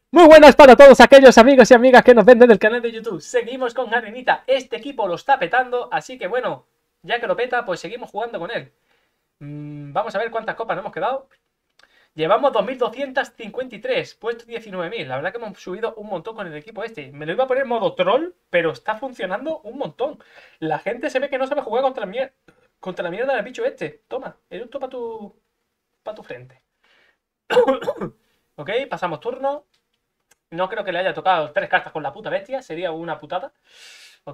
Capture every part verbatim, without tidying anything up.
Muy buenas para todos aquellos amigos y amigas que nos ven desde el canal de YouTube. Seguimos con Arenita. Este equipo lo está petando, así que bueno, ya que lo peta, pues seguimos jugando con él. Mm, vamos a ver cuántas copas nos hemos quedado. Llevamos dos mil doscientos cincuenta y tres, puesto diecinueve mil. La verdad que hemos subido un montón con el equipo este. Me lo iba a poner en modo troll, pero está funcionando un montón. La gente se ve que no sabe jugar contra la mierda, contra la mierda del bicho este. Toma, eructo para tu, para tu frente. Ok, pasamos turno. No creo que le haya tocado tres cartas con la puta bestia. Sería una putada. Ok.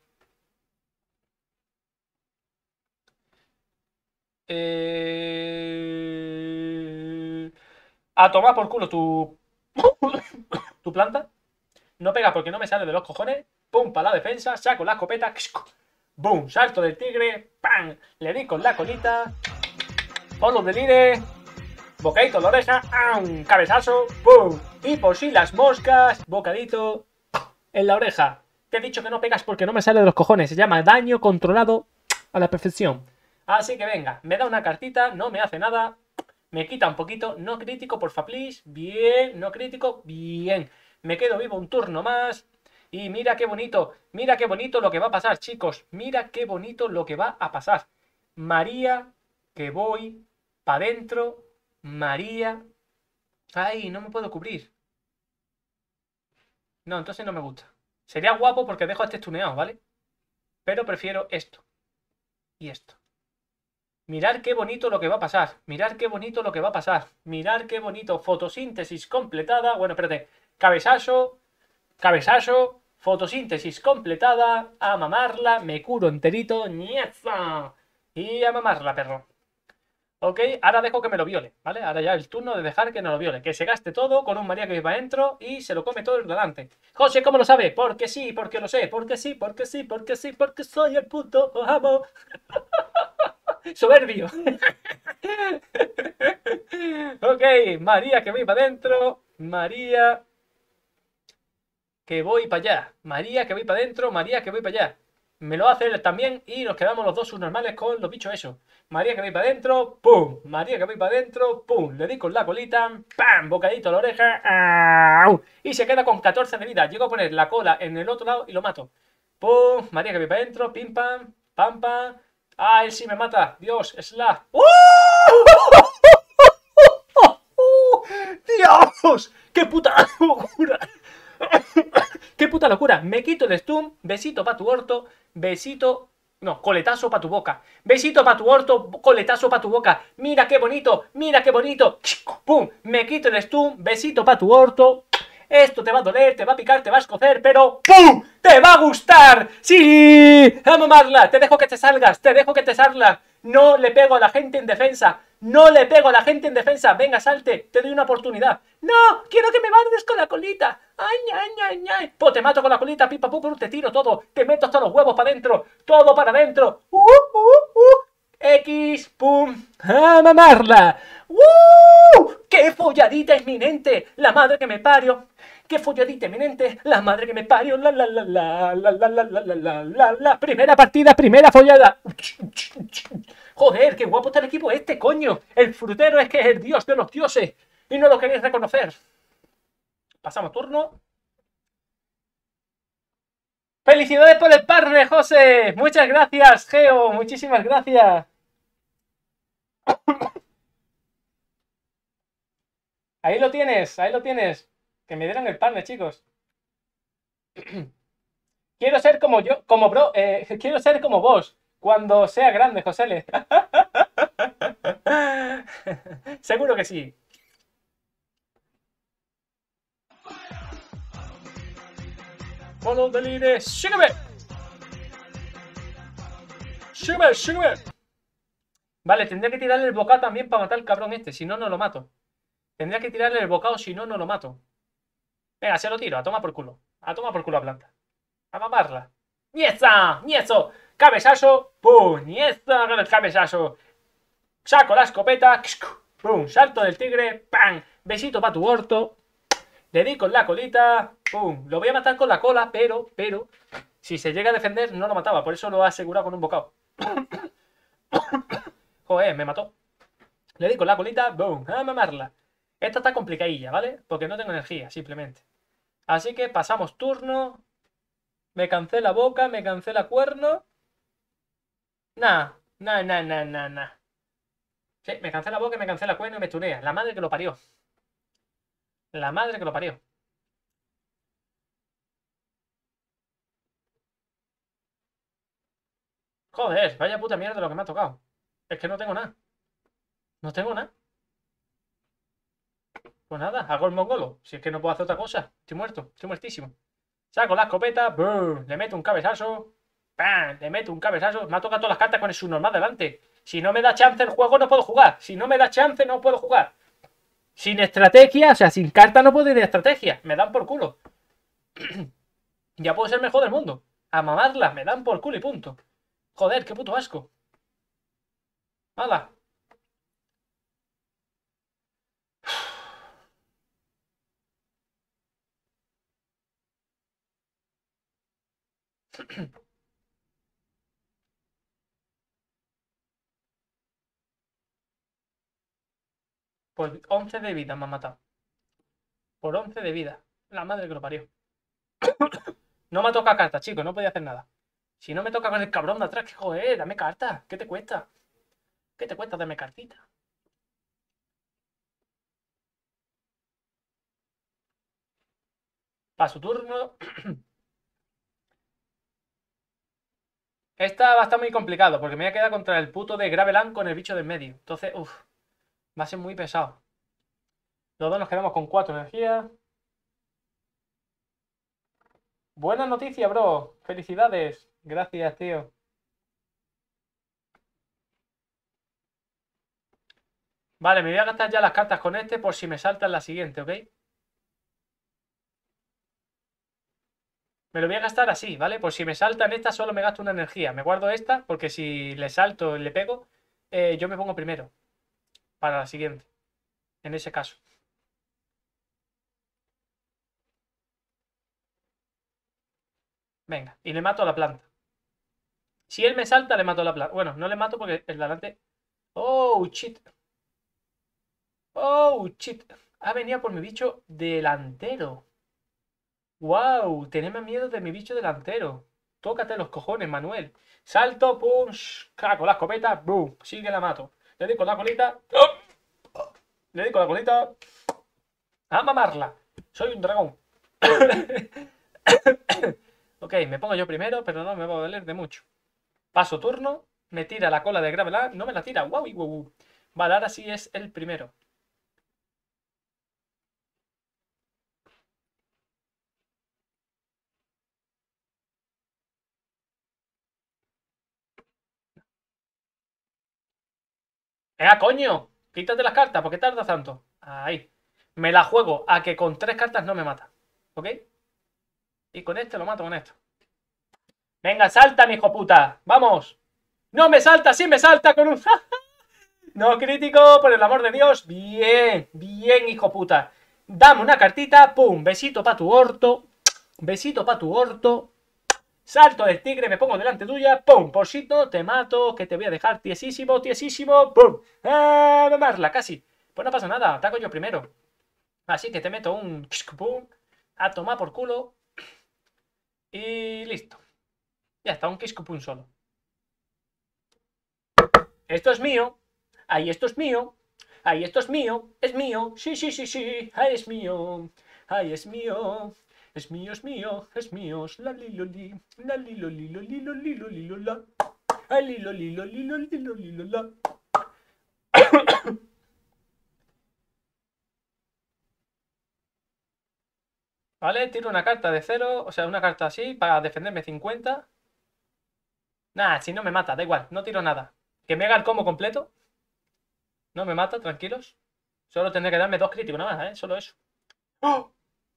Eh... A tomar por culo tu... tu planta. No pega porque no me sale de los cojones. Pum, para la defensa. Saco la escopeta. Boom, salto del tigre. Pam. Le di con la colita. Follow the leader. Bocadito en la oreja. ¡Am! Cabezazo. Boom. Y por si las moscas. Bocadito en la oreja. Te he dicho que no pegas porque no me sale de los cojones. Se llama daño controlado a la perfección. Así que venga, me da una cartita, no me hace nada. Me quita un poquito. No crítico, porfa, please. Bien, no crítico. Bien. Me quedo vivo un turno más. Y mira qué bonito. Mira qué bonito lo que va a pasar, chicos. Mira qué bonito lo que va a pasar. María, que voy para adentro. María. Ay, no me puedo cubrir. No, entonces no me gusta. Sería guapo porque dejo este tuneado, ¿vale? Pero prefiero esto. Y esto. Mirad qué bonito lo que va a pasar. Mirad qué bonito lo que va a pasar. Mirad qué bonito. Fotosíntesis completada. Bueno, espérate. Cabezazo. Cabezazo. Fotosíntesis completada. A mamarla. Me curo enterito. ¡Nieza! Y a mamarla, perro. Ok, ahora dejo que me lo viole, ¿vale? Ahora ya el turno de dejar que no lo viole. Que se gaste todo con un María que va adentro y se lo come todo el delante. José, ¿cómo lo sabe? Porque sí, porque lo sé. Porque sí, porque sí, porque sí, porque soy el puto amo. Soberbio. Ok, María que voy para adentro. María que voy para allá. María que voy para adentro. María que voy para allá. Me lo hace él también y nos quedamos los dos subnormales con los bichos eso. María que voy para adentro. ¡Pum! María que voy para adentro. ¡Pum! Le di con la colita. ¡Pam! Bocadito a la oreja. ¡Au! Y se queda con catorce de vida. Llego a poner la cola en el otro lado y lo mato. ¡Pum! María que voy para adentro. ¡Pim pam! ¡Pam pam! ¡Ah, él sí me mata! ¡Dios! ¡Es la! ¡Uh! ¡Dios! ¡Qué puta locura! ¡Qué puta locura! Me quito el stun, besito pa' tu orto, besito... No, coletazo pa' tu boca. Besito pa' tu orto, coletazo pa' tu boca. Mira qué bonito, mira qué bonito. ¡Pum! Me quito el stun, besito pa' tu orto. Esto te va a doler, te va a picar, te va a escocer, pero ¡pum! ¡Te va a gustar! ¡Sí! ¡A mamarla! Te dejo que te salgas, te dejo que te salgas. No le pego a la gente en defensa. No le pego a la gente en defensa. Venga, salte, te doy una oportunidad. No, quiero que me mandes con la colita. Ay, ay, ay, ay. Pues te mato con la colita, pipa, pum, te tiro todo. Te meto hasta los huevos para adentro. Todo para adentro. Uh, uh, uh. X, pum. ¡A mamarla! ¡Uh! ¡Qué folladita inminente! La madre que me parió. ¡Qué folladita inminente! La madre que me parió. La, la, la, la, la, la, la, la, la, la, la. Primera partida, primera follada. Joder, qué guapo está el equipo este, coño. El frutero es que es el dios de los dioses. Y no lo queréis reconocer. Pasamos turno. ¡Felicidades por el partner, José! Muchas gracias, Geo. Muchísimas gracias. Ahí lo tienes, ahí lo tienes. Que me dieron el partner, chicos. Quiero ser como yo, como bro, eh, quiero ser como vos. Cuando sea grande, José. Seguro que sí. Follow the leader. ¡Sígueme! ¡Sígueme, sígueme! Vale, tendría que tirarle el bocado también para matar al cabrón este. Si no, no lo mato. Tendría que tirarle el bocado, si no, no lo mato. Venga, se lo tiro. A tomar por culo. A tomar por culo a planta. A mamarla. ¡Nieza! ¡Niezo! ¡Cabezazo! ¡Pum! ¡Nieza! ¡Con el cabezazo! Saco la escopeta. ¡Pum! Salto del tigre. ¡Pam! Besito para tu orto. Le di con la colita. ¡Pum! Lo voy a matar con la cola, pero, pero... Si se llega a defender, no lo mataba. Por eso lo he asegurado con un bocado. Joder, me mató. Le di con la colita. ¡Boom! A mamarla. Esta está complicadilla, ¿vale? Porque no tengo energía, simplemente. Así que pasamos turno. Me cancela boca, me cancela cuerno. Nah, nah, nah, nah, nah, nah. Sí, me cancela boca, me cancela cuerno y me tunea. La madre que lo parió. La madre que lo parió. Joder, vaya puta mierda lo que me ha tocado. Es que no tengo nada. No tengo nada. Pues nada, hago el mongolo. Si es que no puedo hacer otra cosa. Estoy muerto, estoy muertísimo. Saco la escopeta, brr, le meto un cabezazo. ¡Pam! Le meto un cabezazo. Me ha tocado todas las cartas con el subnormal delante. Si no me da chance el juego, no puedo jugar. Si no me da chance, no puedo jugar. Sin estrategia, o sea, sin carta no puedo ir de estrategia. Me dan por culo. Ya puedo ser el mejor del mundo. A mamarla, me dan por culo y punto. Joder, qué puto asco. Hala. Pues once de vida me han matado. Por once de vida. La madre que lo parió. No me toca carta, chicos, no podía hacer nada. Si no me toca con el cabrón de atrás, que joder, dame carta. ¿Qué te cuesta? ¿Qué te cuesta? Dame cartita. Paso turno. Esta va a estar muy complicado, porque me voy a quedar contra el puto de Graveland con el bicho del medio. Entonces, uff, va a ser muy pesado. Los dos nos quedamos con cuatro energías. Buena noticia, bro. Felicidades. Gracias, tío. Vale, me voy a gastar ya las cartas con este por si me salta en la siguiente, ¿ok? Me lo voy a gastar así, ¿vale? Por si me salta en esta solo me gasto una energía. Me guardo esta porque si le salto y le pego, eh, yo me pongo primero. Para la siguiente. En ese caso. Venga, y le mato a la planta. Si él me salta, le mato a la planta. Bueno, no le mato porque el delante... Oh, shit. Oh, shit. Ha venido por mi bicho delantero. Wow, teneme miedo de mi bicho delantero. Tócate los cojones, Manuel. Salto, pum, sh, con la escopeta, boom. Sí que la mato. Le doy con la colita. ¡Oh! Le doy con la colita. A mamarla. Soy un dragón. Ok, me pongo yo primero, pero no me va a valer de mucho. Paso turno. Me tira la cola de Graveland. No me la tira. Wow, wow, wow. Vale, ahora sí es el primero. ¡Eh, coño! Quítate las cartas, ¿por qué tardas tanto? Ahí. Me la juego a que con tres cartas no me mata. ¿Ok? Y con este lo mato con esto. Venga, salta, mi hijo puta. Vamos. No me salta, sí me salta con un... No crítico, por el amor de Dios. Bien, bien, hijo puta. Dame una cartita, pum, besito pa' tu orto. Besito pa' tu orto. Salto del tigre, me pongo delante tuya. Pum, por si no te mato, que te voy a dejar tiesísimo, tiesísimo. Pum. ¡Ah, mamarla, casi! Pues no pasa nada, ataco yo primero. Así que te meto un... Pum, a tomar por culo. Y listo. Ya está, un Kiskupun solo. Esto es mío. Ahí esto es mío. Ahí esto es mío. Es mío. Sí, sí, sí, sí. Ahí es mío. Ahí es mío. Es mío, es mío. Es mío. La lilo li. La lilo lilo lilo lilo lilo la. Ay, lilo lilo lilo lilo lilo la. Vale, tiro una carta de cero. O sea, una carta así para defenderme cincuenta. Nah, si no me mata, da igual. No tiro nada. Que me haga el combo completo. No me mata, tranquilos. Solo tendré que darme dos críticos nada más, ¿eh? Solo eso. ¡Oh!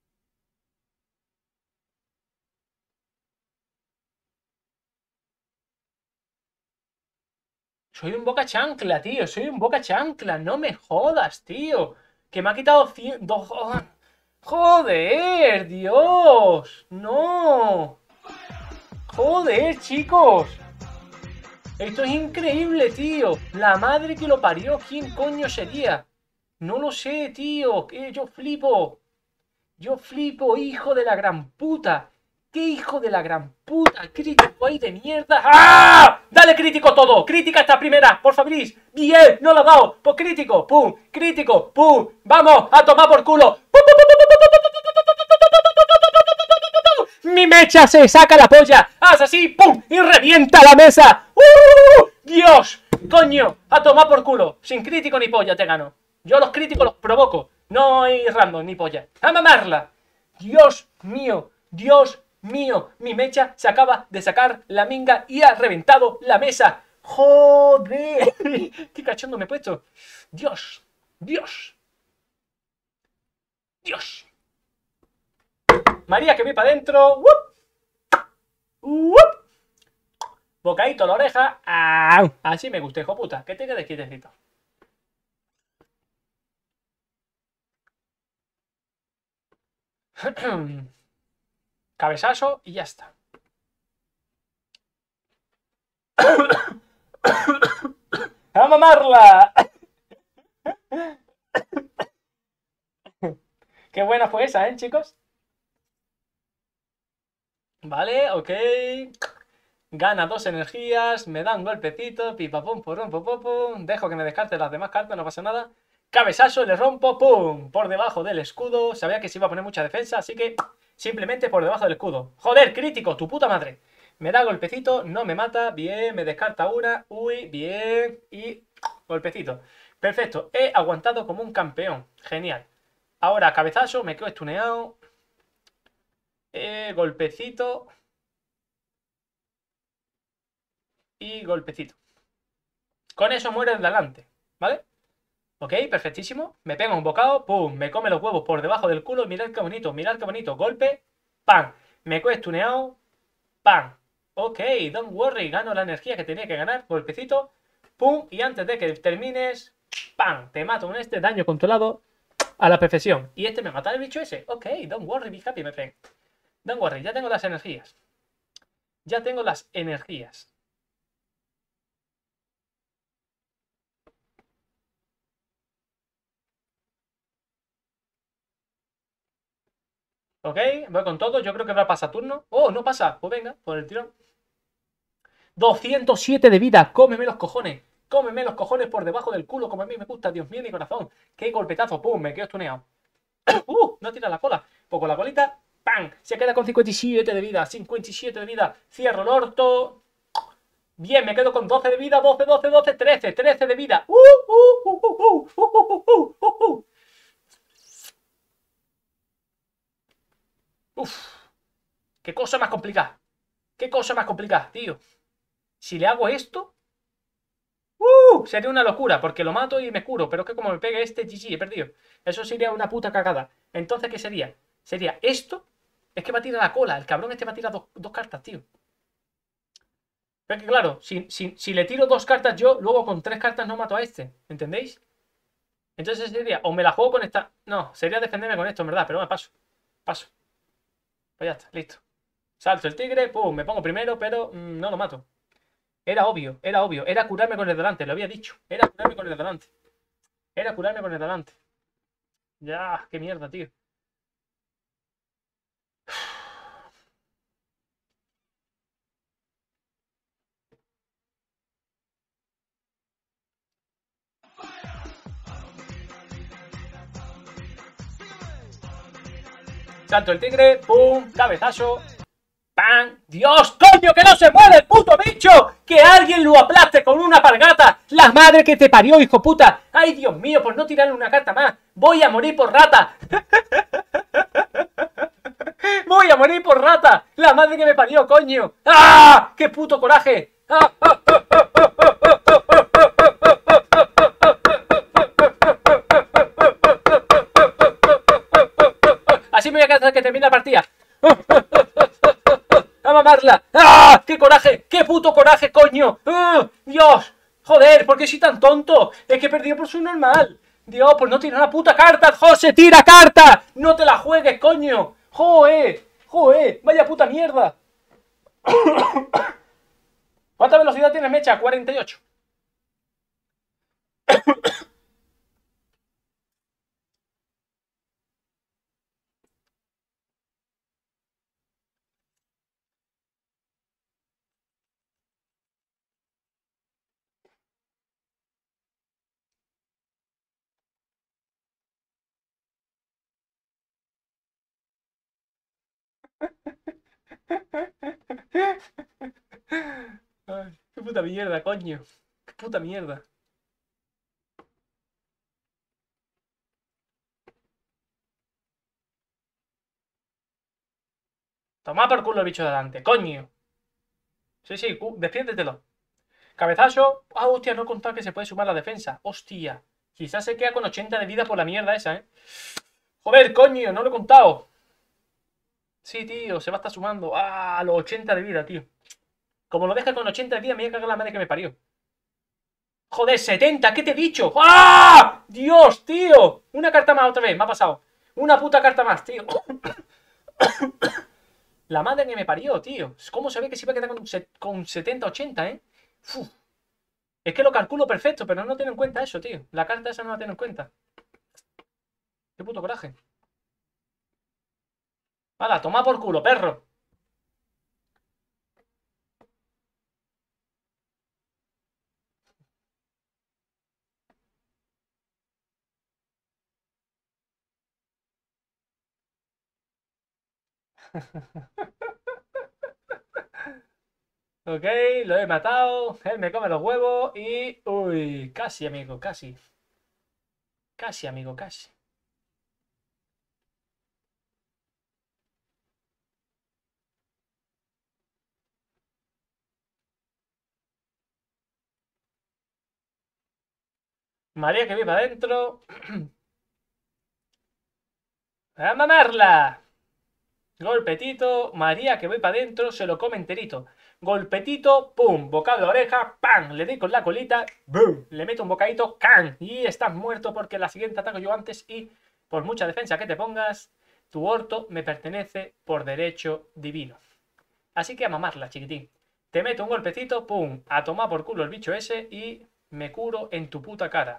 Soy un boca chancla, tío. Soy un boca chancla. No me jodas, tío. Que me ha quitado cien... Dos... Joder, Dios. No. Joder, chicos. Esto es increíble, tío. La madre que lo parió. ¿Quién coño sería? No lo sé, tío. Que yo flipo. Yo flipo, hijo de la gran puta. ¡Qué hijo de la gran puta! Crítico ahí de mierda. ¡Ah! Dale crítico todo. Crítica esta primera, por favor. Bien, no lo ha dado. Pues crítico, pum. Crítico, pum. Vamos a tomar por culo. Mi mecha se saca la polla. Haz así, pum. Y revienta la mesa. ¡Uh! Dios. Coño, a tomar por culo. Sin crítico ni polla te gano. Yo los críticos los provoco. No hay random ni polla. ¡A mamarla! Dios mío, Dios mío. Mi mecha se acaba de sacar la minga y ha reventado la mesa. ¡Joder! ¡Qué cachondo me he puesto! Dios, Dios, Dios. María, que voy para adentro. ¡Wup! ¡Wup! Bocadito a la oreja. ¡Au! Así me gusta, hijo puta. Que te quedes quietecito. Cabezazo y ya está. ¡A mamarla! Qué buena fue esa, ¿eh, chicos? Vale, ok. Gana dos energías, me da un golpecito, pipapum, purum, pum, pum, pum. Dejo que me descarte las demás cartas, no pasa nada. Cabezazo, le rompo, pum, por debajo del escudo. Sabía que se iba a poner mucha defensa, así que simplemente por debajo del escudo. Joder, crítico, tu puta madre. Me da golpecito, no me mata, bien, me descarta una, uy, bien, y golpecito. Perfecto, he aguantado como un campeón, genial. Ahora, cabezazo, me quedo estuneado. Eh, golpecito. Y golpecito. Con eso muere el delante, ¿vale? Ok, perfectísimo. Me pega un bocado, pum, me come los huevos por debajo del culo. Mirad qué bonito, mirad qué bonito. Golpe, pam. Me quedo estuneado, pam. Ok, don't worry, gano la energía que tenía que ganar. Golpecito, pum. Y antes de que termines, pam, te mato un este, daño controlado a la perfección. Y este me mata el bicho ese. Ok, don't worry, be happy, my friend. Don't worry, ya tengo las energías. Ya tengo las energías. Ok, voy con todo. Yo creo que va a pasar turno. Oh, no pasa. Pues venga, por el tirón. doscientos siete de vida. Cómeme los cojones. Cómeme los cojones por debajo del culo, como a mí me gusta. Dios mío, mi corazón. Qué golpetazo. Pum, me quedo estuneado. uh, no tira la cola. Pues con la colita, ¡pam! Se queda con cincuenta y siete de vida. cincuenta y siete de vida. Cierro el orto. Bien, me quedo con doce de vida. doce, doce, doce, trece. trece de vida. Uh, uh, uh, uh, uh, uh, uh, uh, uh. Uf. Qué cosa más complicada. Qué cosa más complicada, tío. Si le hago esto, ¡uh! Sería una locura, porque lo mato y me curo. Pero es que como me pegue este, G G, he perdido. Eso sería una puta cagada. Entonces, ¿qué sería? Sería esto. Es que va a tirar la cola. El cabrón este va a tirar dos, dos cartas, tío. Pero es que claro, si, si, si le tiro dos cartas yo, luego con tres cartas no mato a este. ¿Entendéis? Entonces sería, o me la juego con esta. No, sería defenderme con esto, en verdad. Pero me paso. Paso. Pues ya está, listo. Salto el tigre, pum, me pongo primero, pero mmm, no lo mato. Era obvio, era obvio. Era curarme con el delante, lo había dicho. Era curarme con el delante. Era curarme con el delante. Ya, qué mierda, tío. Salto el tigre, pum, cabezazo. ¡Pam! ¡Dios, coño, que no se mueve el puto bicho! ¡Que alguien lo aplaste con una palgata! ¡La madre que te parió, hijo puta! ¡Ay, Dios mío, por no tirarle una carta más! ¡Voy a morir por rata! ¡Voy a morir por rata! ¡La madre que me parió, coño! ¡Ah! ¡Qué puto coraje! ¡Ah! ¡Ah! ¡Ah! ¡Ah! ¡Ah! Así me voy a quedar hasta que termine la partida. ¡A mamarla! ¡Ah! ¡Qué coraje! ¡Qué puto coraje, coño! ¡Ah! ¡Dios! ¡Joder! ¿Por qué soy tan tonto? Es que he perdido por su normal. Dios, pues no tira una puta carta, José, tira carta. No te la juegues, coño. ¡Joder! ¡Joder! ¡Vaya puta mierda! ¿Cuánta velocidad tiene Mecha? cuarenta y ocho. Ay, qué puta mierda, coño. Qué puta mierda. Toma por culo el bicho de delante, coño. Sí, sí, cu- defiéndetelo. Cabezazo. Ah, hostia, no he contado que se puede sumar la defensa. Hostia. Quizás se queda con ochenta de vida por la mierda esa, ¿eh? Joder, coño, no lo he contado. Sí, tío, se va a estar sumando. Ah, los ochenta de vida, tío. Como lo deja con ochenta de vida, me voy a cagar la madre que me parió. Joder, setenta, ¿qué te he dicho? ¡Ah! Dios, tío. Una carta más otra vez, me ha pasado. Una puta carta más, tío. La madre que me parió, tío. ¿Cómo sabía que se iba a quedar con, con setenta, ochenta, eh? Uf. Es que lo calculo perfecto, pero no tengo en cuenta eso, tío. La carta esa no la tengo en cuenta. Qué puto coraje. ¡Hala, toma por culo, perro! Ok, lo he matado. Él me come los huevos y... Uy, casi, amigo, casi. Casi, amigo, casi. María que viva adentro. ¡A mamarla! Golpetito, María que voy para adentro, se lo come enterito. Golpetito, pum, bocado de oreja, pam, le doy con la colita, boom, le meto un bocadito, can, y estás muerto porque la siguiente ataco yo antes y por mucha defensa que te pongas, tu orto me pertenece por derecho divino. Así que a mamarla, chiquitín. Te meto un golpecito, pum, a tomar por culo el bicho ese y me curo en tu puta cara.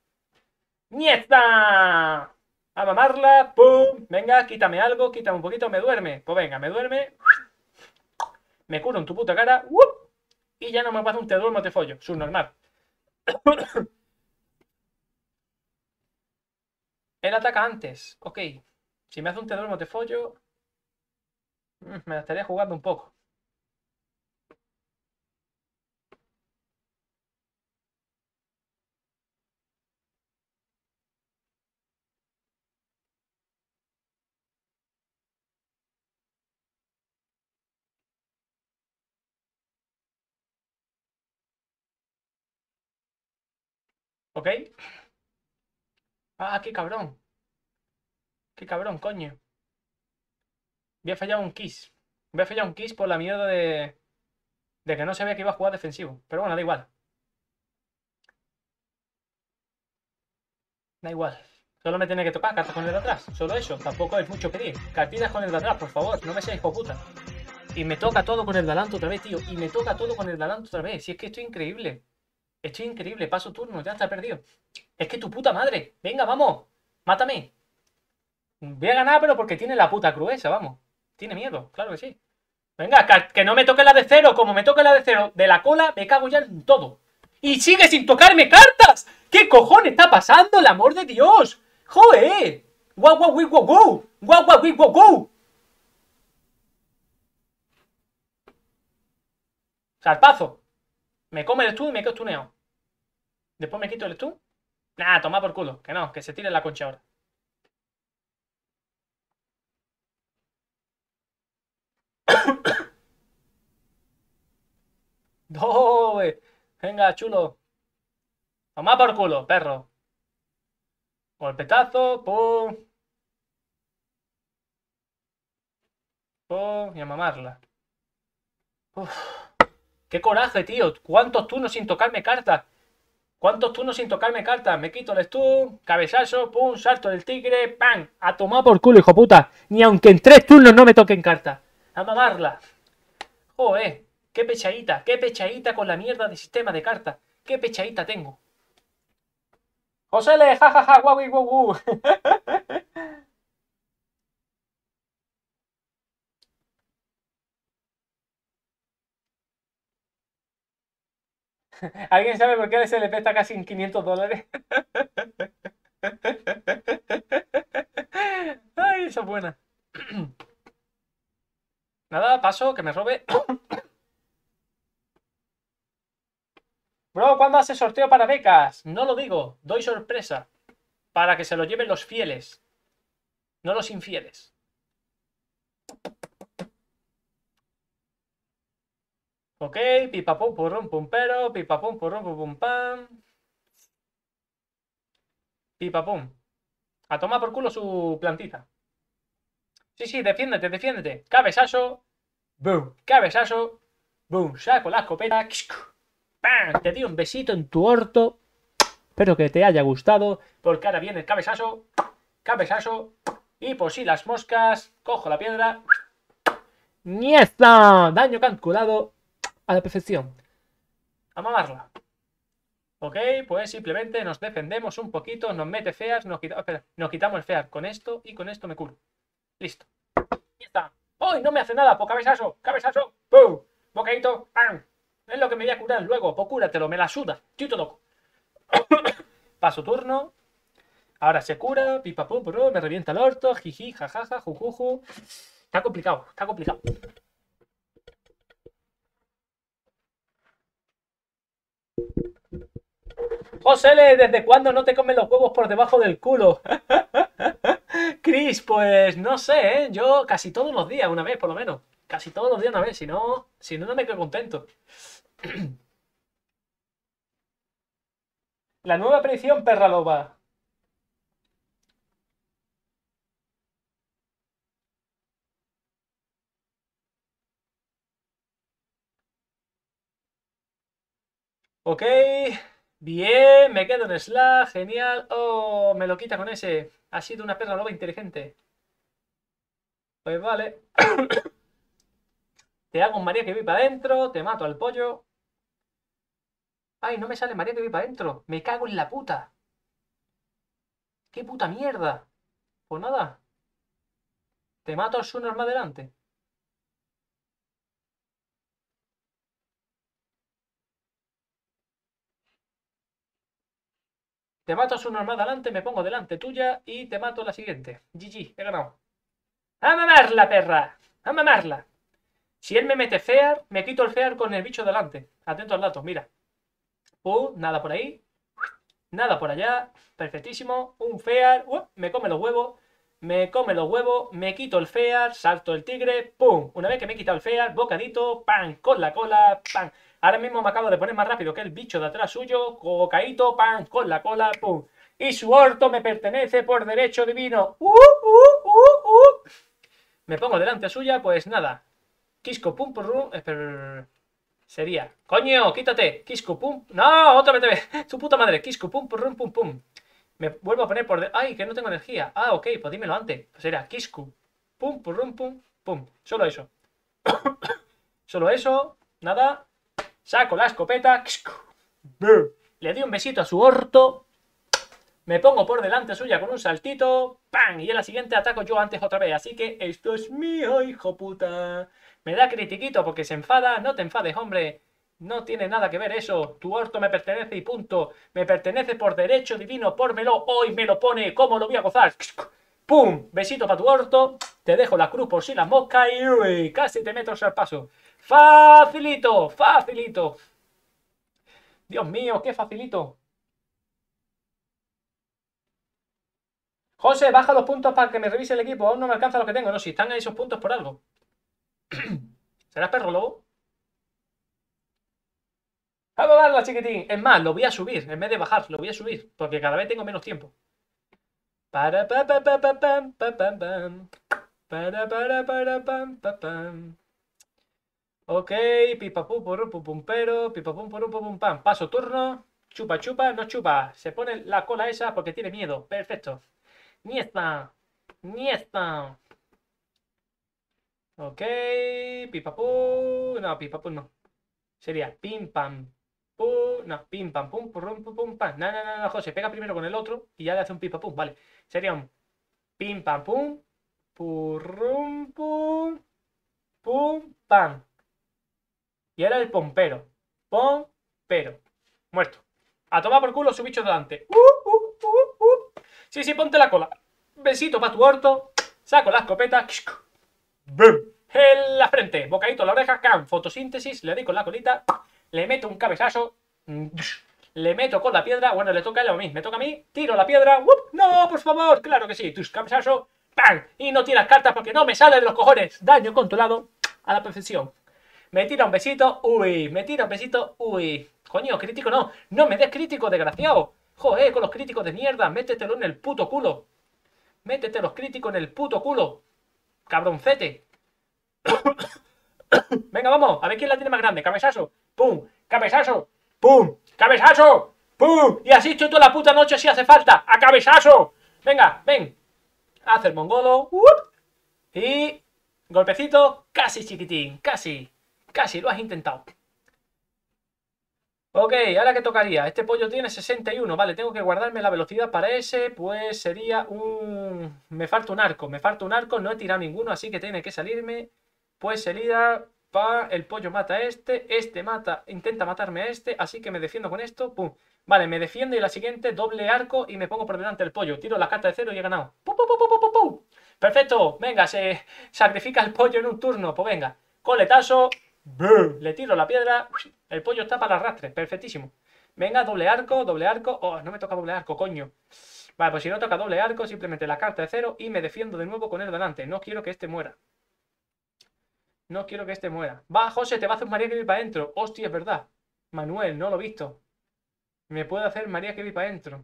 ¡Nieta! A mamarla, pum. Venga, quítame algo, quítame un poquito, me duerme. Pues venga, me duerme. Me curo en tu puta cara. ¡Wup! Y ya no me pasa un te duermo, te follo. Subnormal. Él ataca antes. Ok. Si me hace un te duermo, te follo. mm, Me la estaría jugando un poco. Ok. Ah, qué cabrón. Qué cabrón, coño. Voy a fallar un kiss. Voy a fallar un kiss por la mierda de... De que no sabía que iba a jugar defensivo. Pero bueno, da igual. Da igual. Solo me tiene que tocar cartas con el de atrás. Solo eso. Tampoco es mucho pedir. Cartitas con el de atrás, por favor. No me seáis hijo puta. Y me toca todo con el de adelante otra vez, tío. Y me toca todo con el de adelante otra vez. Si es que estoy increíble. Estoy increíble. Paso turno. Ya está perdido. Es que tu puta madre. Venga, vamos. Mátame. Voy a ganar, pero porque tiene la puta cruesa, vamos. Tiene miedo. Claro que sí. Venga, que no me toque la de cero. Como me toque la de cero de la cola, me cago ya en todo. Y sigue sin tocarme cartas. ¿Qué cojones está pasando? El amor de Dios. ¡Joder! ¡Guau, guau, guau, guau, guau! ¡Guau, guau, guau, guau, guau! Salpazo. Me come el stun y me quedo stuneado. Después me quito el stun. Nah, toma por culo. Que no, que se tire la concha ahora. ¡No! Venga, chulo. Toma por culo, perro. Golpetazo. Pum. Pum. Y a mamarla. Uf. ¡Qué coraje, tío! ¿Cuántos turnos sin tocarme cartas? ¿Cuántos turnos sin tocarme cartas? Me quito el stun, cabezazo, pum, salto del tigre, ¡pam! A tomar por culo, hijo puta. Ni aunque en tres turnos no me toquen cartas. A mamarla. Joder, qué pechadita, qué pechadita con la mierda de sistema de cartas. Qué pechadita tengo. Josele, jajaja, guau, guau, guau. ¿Alguien sabe por qué el S L P está casi en quinientos dólares? Ay, esa es buena. Nada, paso, que me robe. Bro, ¿cuándo hace sorteo para becas? No lo digo, doy sorpresa. Para que se lo lleven los fieles, no los infieles. Ok, pipapum purrum pum pero, pipapum purrum pum pum pam. Pipapum. A tomar por culo su plantita. Sí, sí, defiéndete, defiéndete. Cabezazo. Boom. Cabezazo. Boom. Saco la escopeta. ¡Pam! Te di un besito en tu orto. Espero que te haya gustado. Porque ahora viene el cabezazo. Cabezazo. Y por si las moscas. Cojo la piedra. ¡Niesta! Daño calculado a la perfección. A mamarla. Ok, pues simplemente nos defendemos un poquito. Nos mete feas. Nos, quita... Espera, nos quitamos el fear con esto. Y con esto me curo. Listo. Ya está. ¡Uy! No me hace nada. Por cabezazo. Cabezazo. ¡Pum! Bocadito. ¡Pam! Es lo que me voy a curar luego. Pues cúratelo. Me la suda. Estoy todo loco. Paso turno. Ahora se cura. Pipa pum pum. Me revienta el orto. Jiji. Jajaja. Jujuju. Está complicado. Está complicado. Josele, ¿desde cuándo no te comen los huevos por debajo del culo? Chris, pues no sé, ¿eh? Yo casi todos los días, una vez por lo menos. Casi todos los días una vez, si no, si no, no me quedo contento. La nueva predicción, perra loba. Ok, bien, me quedo en Slack, genial. Oh, me lo quita con ese. Ha sido una perra loba inteligente. Pues vale. Te hago un María que vi para adentro, te mato al pollo. Ay, no me sale María que vi para adentro. Me cago en la puta. ¡Qué puta mierda! Pues nada. Te mato al Sunar más adelante. Te mato a su normal delante, me pongo delante tuya y te mato en la siguiente. G G, he ganado. ¡A mamarla, perra! ¡A mamarla! Si él me mete fear, me quito el fear con el bicho delante. Atento al dato, mira. Uh, nada por ahí. Nada por allá. Perfectísimo. Un fear. Uh, me come los huevos. Me come los huevos. Me quito el fear. Salto el tigre. ¡Pum! Una vez que me he quitado el fear, bocadito. ¡Pam! Con la cola. ¡Pam! Ahora mismo me acabo de poner más rápido que el bicho de atrás suyo. Cocaíto. ¡Pam! Con la cola. ¡Pum! Y su orto me pertenece por derecho divino. ¡Uh, uh, uh, uh! Me pongo delante suya, pues nada. Quisco pum pum. Espera. Sería. ¡Coño! ¡Quítate! Quisco pum. ¡No! Otra vez. Su puta madre. Quisco pum pum pum pum. Me vuelvo a poner por... De... ¡Ay! Que no tengo energía. Ah, ok. Pues dímelo antes. Pues era Quisco. Pum pum pum pum. Solo eso. Solo eso. Nada. Saco la escopeta. Quisco. Le di un besito a su orto. Me pongo por delante suya con un saltito. ¡Pam! Y en la siguiente ataco yo antes otra vez. Así que esto es mío, hijo puta. Me da critiquito porque se enfada. No te enfades, hombre. No tiene nada que ver eso. Tu orto me pertenece y punto. Me pertenece por derecho divino. Pórmelo. Hoy me lo pone. ¿Cómo lo voy a gozar? ¡Pum! Besito para tu orto. Te dejo la cruz por si las moscas. Y uy, casi te meto al paso. Facilito. Facilito. Dios mío, qué facilito. José, baja los puntos para que me revise el equipo. Aún no me alcanza lo que tengo. No, si están ahí esos puntos por algo. ¿Serás perro lobo? ¡Vamos a darla, chiquitín! Es más, lo voy a subir. En vez de bajar, lo voy a subir. Porque cada vez tengo menos tiempo. Para pa pa pa pa pam pa pam pam. Para para para pam pa pam. Ok, pipa pum pum pum pum pero. Pipa pum pum pum pum pam. Paso turno. Chupa chupa, no chupa. Se pone la cola esa porque tiene miedo. Perfecto. Niesta. Niesta. Ok, pipapú. No, pipapú no. Sería pim pam. Pum. No, pim pam pum pum pum pum pam. No, no, no, no, José, pega primero con el otro y ya le hace un pipapum. Vale. Sería un pim pam pum. Purrum pum. Pum pam. Y era el pompero. Pompero. Muerto. A tomar por culo su bicho delante. Uh, uh, uh, uh. Sí, sí, ponte la cola. Besito para tu orto. Saco la escopeta. ¡Bum! en la frente, bocadito en la oreja, cam, fotosíntesis, le doy con la colita, le meto un cabezazo, le meto con la piedra, bueno, le toca a él o a mí, me toca a mí, tiro la piedra, ¡wup! No, por favor, claro que sí, tus cabezazo, ¡pam! Y no tiras cartas porque no me sale de los cojones, daño controlado a la perfección. Me tira un besito, uy, me tira un besito, uy. Coño, crítico no, no me des crítico, desgraciado. Joder, con los críticos de mierda, métetelo en el puto culo. Métete los críticos en el puto culo. Cabroncete. Venga, vamos, a ver quién la tiene más grande. Cabezazo, pum, cabezazo, pum, cabezazo, pum. Y así estoy toda la puta noche si hace falta. ¡A cabezazo! Venga, ven. Haz el mongolo. ¡Wup! Y golpecito, casi chiquitín, casi. Casi, lo has intentado. Ok, ahora que tocaría. Este pollo tiene sesenta y uno. Vale, tengo que guardarme la velocidad para ese. Pues sería un... Me falta un arco. Me falta un arco. No he tirado ninguno, así que tiene que salirme. Pues sería... Pa... El pollo mata a este. Este mata... Intenta matarme a este. Así que me defiendo con esto. Pum. Vale, me defiendo y la siguiente doble arco y me pongo por delante del pollo. Tiro la carta de cero y he ganado. ¡Pum, pum, pum, pum, pum, pum! Perfecto. Venga, se sacrifica el pollo en un turno. Pues venga. Coletazo. Le tiro la piedra. El pollo está para el arrastre. Perfectísimo. Venga, doble arco, doble arco. Oh, no me toca doble arco, coño. Vale, pues si no toca doble arco, simplemente la carta de cero y me defiendo de nuevo con él delante. No quiero que este muera. No quiero que este muera. Va, José, te va a hacer María que vi para adentro. Hostia, es verdad. Manuel, no lo he visto. Me puede hacer María que vi para adentro.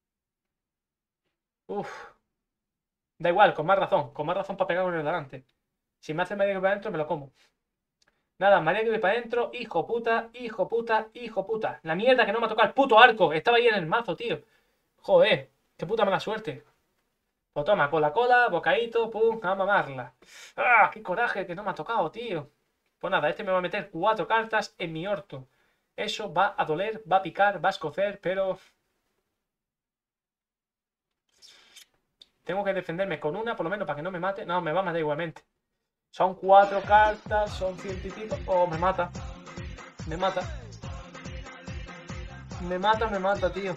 Uf. Da igual, con más razón. Con más razón para pegar con el delante. Si me hace María que vi para adentro, me lo como. Nada, María que voy para adentro, hijo puta, hijo puta, hijo puta. La mierda que no me ha tocado el puto arco. Estaba ahí en el mazo, tío. Joder, qué puta mala suerte. Pues toma, con la cola, bocadito, pum, a mamarla. ¡Ah, qué coraje que no me ha tocado, tío! Pues nada, este me va a meter cuatro cartas en mi orto. Eso va a doler, va a picar, va a escocer, pero... Tengo que defenderme con una, por lo menos, para que no me mate. No, me va a matar igualmente. Son cuatro cartas, son ciento y pico. Oh, me mata. Me mata. Me mata, me mata, tío.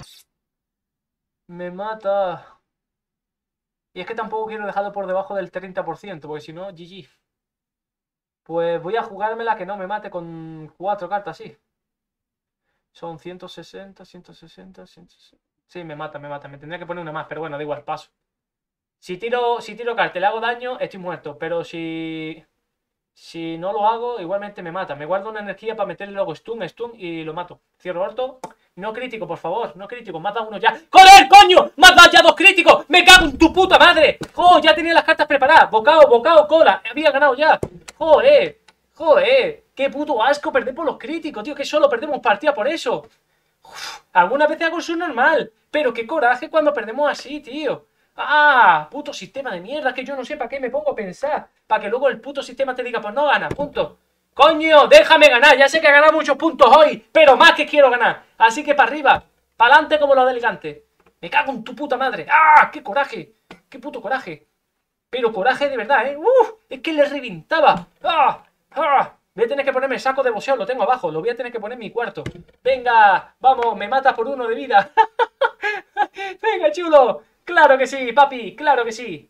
Me mata. Y es que tampoco quiero dejarlo por debajo del treinta por ciento, porque si no, G G. Pues voy a jugármela que no me mate con cuatro cartas, sí. Son ciento sesenta, ciento sesenta, ciento sesenta. Sí, me mata, me mata. Me tendría que poner una más, pero bueno, da igual, paso. Si tiro, si tiro carta y le hago daño, estoy muerto. Pero si... Si no lo hago, igualmente me mata. Me guardo una energía para meterle luego stun, stun y lo mato. Cierro orto. No crítico, por favor, no crítico. Mata uno ya. ¡Joder, coño! ¡Mata ya dos críticos! ¡Me cago en tu puta madre! ¡Joder! Ya tenía las cartas preparadas. Bocao, bocao, cola. Había ganado ya. ¡Joder! ¡Joder! ¡Qué puto asco perder por los críticos, tío! Que solo perdemos partida por eso. Uf, algunas veces hago eso normal. Pero qué coraje cuando perdemos así, tío. ¡Ah! Puto sistema de mierda, que yo no sé para qué me pongo a pensar. Para que luego el puto sistema te diga, pues no gana, punto. ¡Coño! ¡Déjame ganar! Ya sé que he ganado muchos puntos hoy, pero más que quiero ganar. Así que para arriba, para adelante como los delegantes. Me cago en tu puta madre. ¡Ah! ¡Qué coraje! ¡Qué puto coraje! Pero coraje de verdad, ¿eh? ¡Uf! Es que le reventaba. ¡Ah! ¡Ah! Voy a tener que ponerme el saco de boxeo, lo tengo abajo. Lo voy a tener que poner en mi cuarto. Venga, vamos, me matas por uno de vida. Venga, chulo. Claro que sí, papi, claro que sí.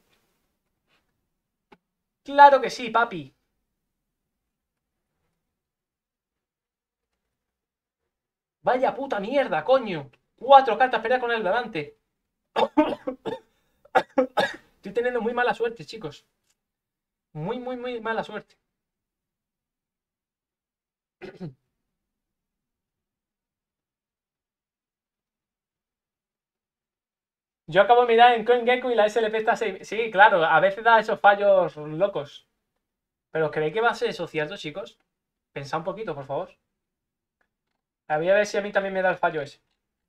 Claro que sí, papi. Vaya puta mierda, coño. Cuatro cartas pelear con el delante. Estoy teniendo muy mala suerte, chicos. Muy, muy, muy mala suerte. Yo acabo de mirar en CoinGecko y la S L P está seis. Sí, claro, a veces da esos fallos locos. ¿Pero creéis que va a ser eso cierto, chicos? Pensad un poquito, por favor. A ver, a ver si a mí también me da el fallo ese.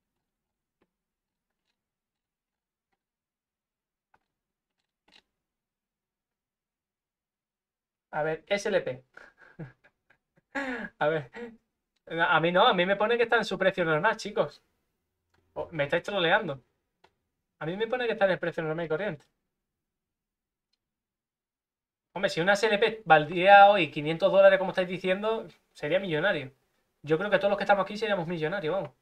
A ver, S L P. A ver. A mí no, a mí me pone que está en su precio normal, chicos. Oh, me estáis troleando. A mí me pone que está en el precio normal y corriente. Hombre, si una S L P valdría hoy quinientos dólares, como estáis diciendo, sería millonario. Yo creo que todos los que estamos aquí seríamos millonarios, vamos.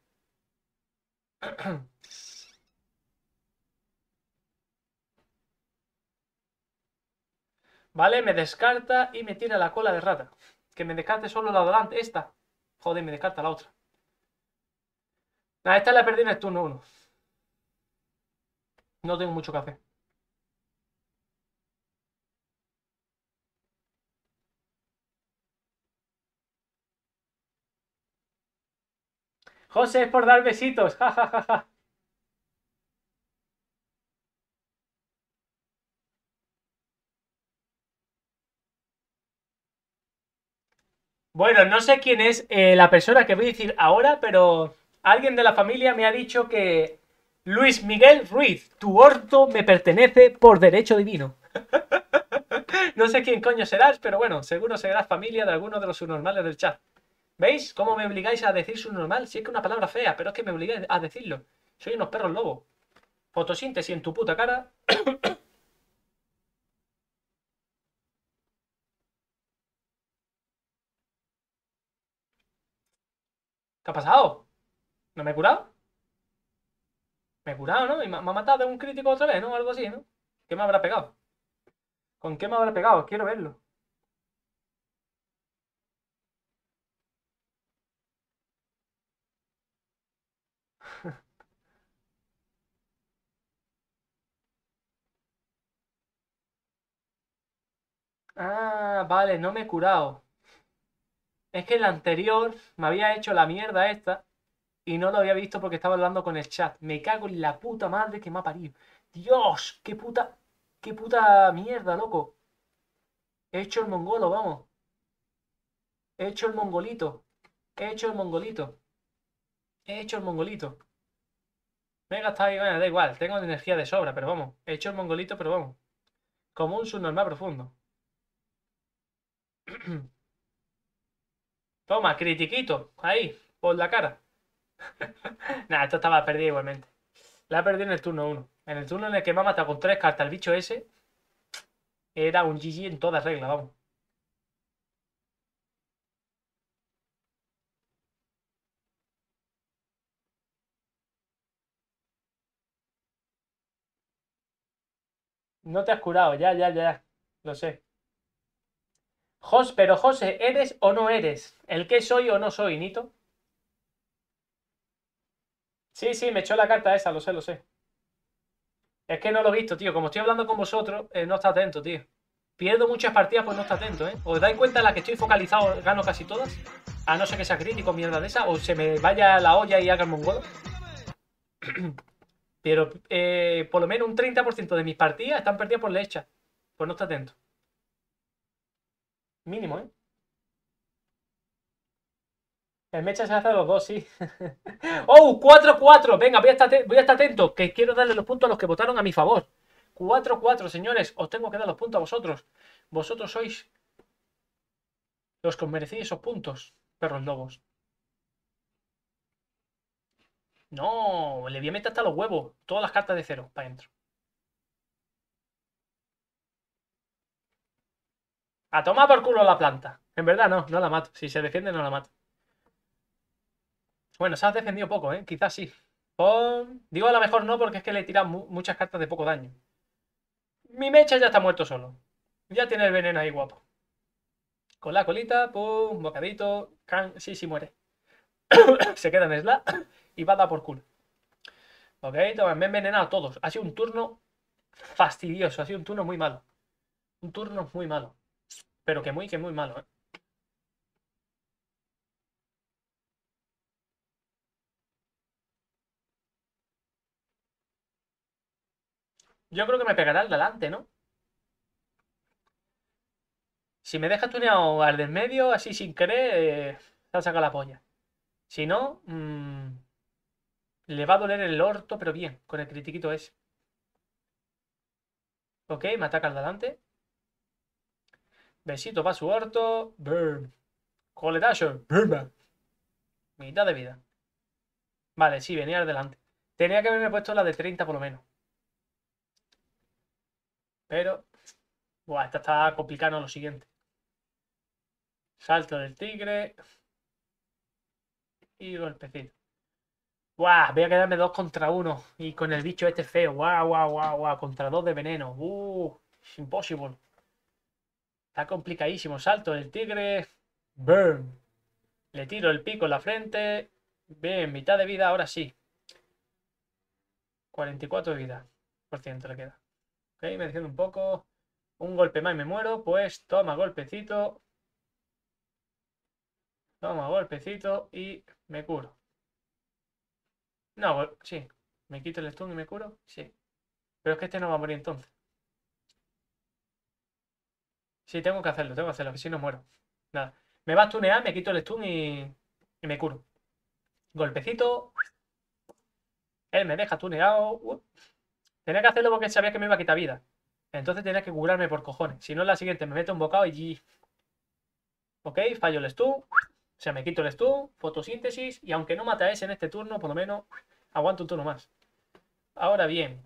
Vale, me descarta y me tira la cola de rata. Que me descarte solo la de delante, esta. Joder, me descarta la otra. Nada, esta la perdí en el turno uno. No tengo mucho que hacer. José, es por dar besitos. Ja, ja, ja, ja. Bueno, no sé quién es eh, la persona que voy a decir ahora, pero alguien de la familia me ha dicho que Luis Miguel Ruiz, tu orto me pertenece por derecho divino. No sé quién coño serás, pero bueno, seguro serás familia de alguno de los subnormales del chat. ¿Veis cómo me obligáis a decir subnormal? Si es que es una palabra fea, pero es que me obligáis a decirlo. Soy unos perros lobos. Fotosíntesis en tu puta cara. ¿Qué ha pasado? ¿No me he curado? Me he curado, ¿no? Y me, me ha matado de un crítico otra vez, ¿no? Algo así, ¿no? ¿Qué me habrá pegado? ¿Con qué me habrá pegado? Quiero verlo. Ah, vale, no me he curado. Es que el anterior me había hecho la mierda esta y no lo había visto porque estaba hablando con el chat. Me cago en la puta madre que me ha parido. Dios, qué puta, qué puta mierda, loco. He hecho el mongolo, vamos. He hecho el mongolito. He hecho el mongolito. He hecho el mongolito. Me he gastado ahí, bueno, da igual. Tengo energía de sobra, pero vamos. He hecho el mongolito, pero vamos. Como un subnormal profundo. Toma, critiquito. Ahí, por la cara. Nah, esto estaba perdido igualmente. La he perdido en el turno uno. En el turno en el que me ha matado con tres cartas el bicho ese, era un G G en toda regla, vamos. No te has curado, ya, ya, ya. Lo sé. Jos, pero José, ¿eres o no eres? ¿El qué soy o no soy, Nito? Sí, sí, me echó la carta esa, lo sé, lo sé. Es que no lo he visto, tío. Como estoy hablando con vosotros, eh, no está atento, tío. Pierdo muchas partidas pues no está atento, ¿eh? ¿Os dais cuenta en la que estoy focalizado gano casi todas? A no ser que sea crítico, mierda de esa, o se me vaya la olla y haga el mongolo. Pero eh, por lo menos un treinta por ciento de mis partidas están perdidas por lecha. Pues no está atento. Mínimo, ¿eh? El mecha se hace a los dos, sí. ¡Oh! cuatro cuatro. Venga, voy a, estar voy a estar atento, que quiero darle los puntos a los que votaron a mi favor. cuatro cuatro, señores. Os tengo que dar los puntos a vosotros. Vosotros sois los que os merecéis esos puntos, perros lobos. No, le voy a meter hasta los huevos. Todas las cartas de cero para adentro. A tomar por culo la planta. En verdad no, no la mato. Si se defiende no la mato. Bueno, se ha defendido poco, ¿eh? Quizás sí. Pon... Digo a lo mejor no porque es que le he tirado mu muchas cartas de poco daño. Mi mecha ya está muerto solo. Ya tiene el veneno ahí guapo. Con la colita, pum, bocadito. Can... Sí, sí, muere. Se queda en Slack y va a dar por culo. Ok, toma, me he envenenado a todos. Ha sido un turno fastidioso. Ha sido un turno muy malo. Un turno muy malo. Pero que muy, que muy malo, ¿eh? Yo creo que me pegará el delante, ¿no? Si me deja tuneado al del medio, así sin querer, eh, te ha sacado la polla. Si no, mmm, le va a doler el orto, pero bien, con el critiquito ese. Ok, me ataca al delante. Besito para su orto. Burn. Coletazo. Burn. Mitad de vida. Vale, sí, venía al delante. Tenía que haberme puesto la de treinta por lo menos. Pero, buah, esta está complicando lo siguiente. Salto del tigre. Y golpecito. Buah, voy a quedarme dos contra uno. Y con el bicho este feo. Guau, guau, guau, guau. Contra dos de veneno. Uh, it's impossible. Está complicadísimo. Salto el tigre. Burn. Le tiro el pico en la frente. Bien, mitad de vida, ahora sí. cuarenta y cuatro de vida. Por ciento le queda. Ok, me defiendo un poco. Un golpe más y me muero. Pues toma golpecito. Toma golpecito y me curo. No, sí. Me quito el stun y me curo. Sí. Pero es que este no va a morir entonces. Sí, tengo que hacerlo, tengo que hacerlo, que si no muero. Nada. Me va a stunear, me quito el stun y, y me curo. Golpecito. Él me deja tuneado. Uh. Tenía que hacerlo porque sabía que me iba a quitar vida. Entonces tenía que curarme por cojones. Si no, en la siguiente me meto un bocado y... Ok, fallo el stun. O sea, me quito el stun. Fotosíntesis. Y aunque no mata a ese en este turno, por lo menos aguanto un turno más. Ahora bien.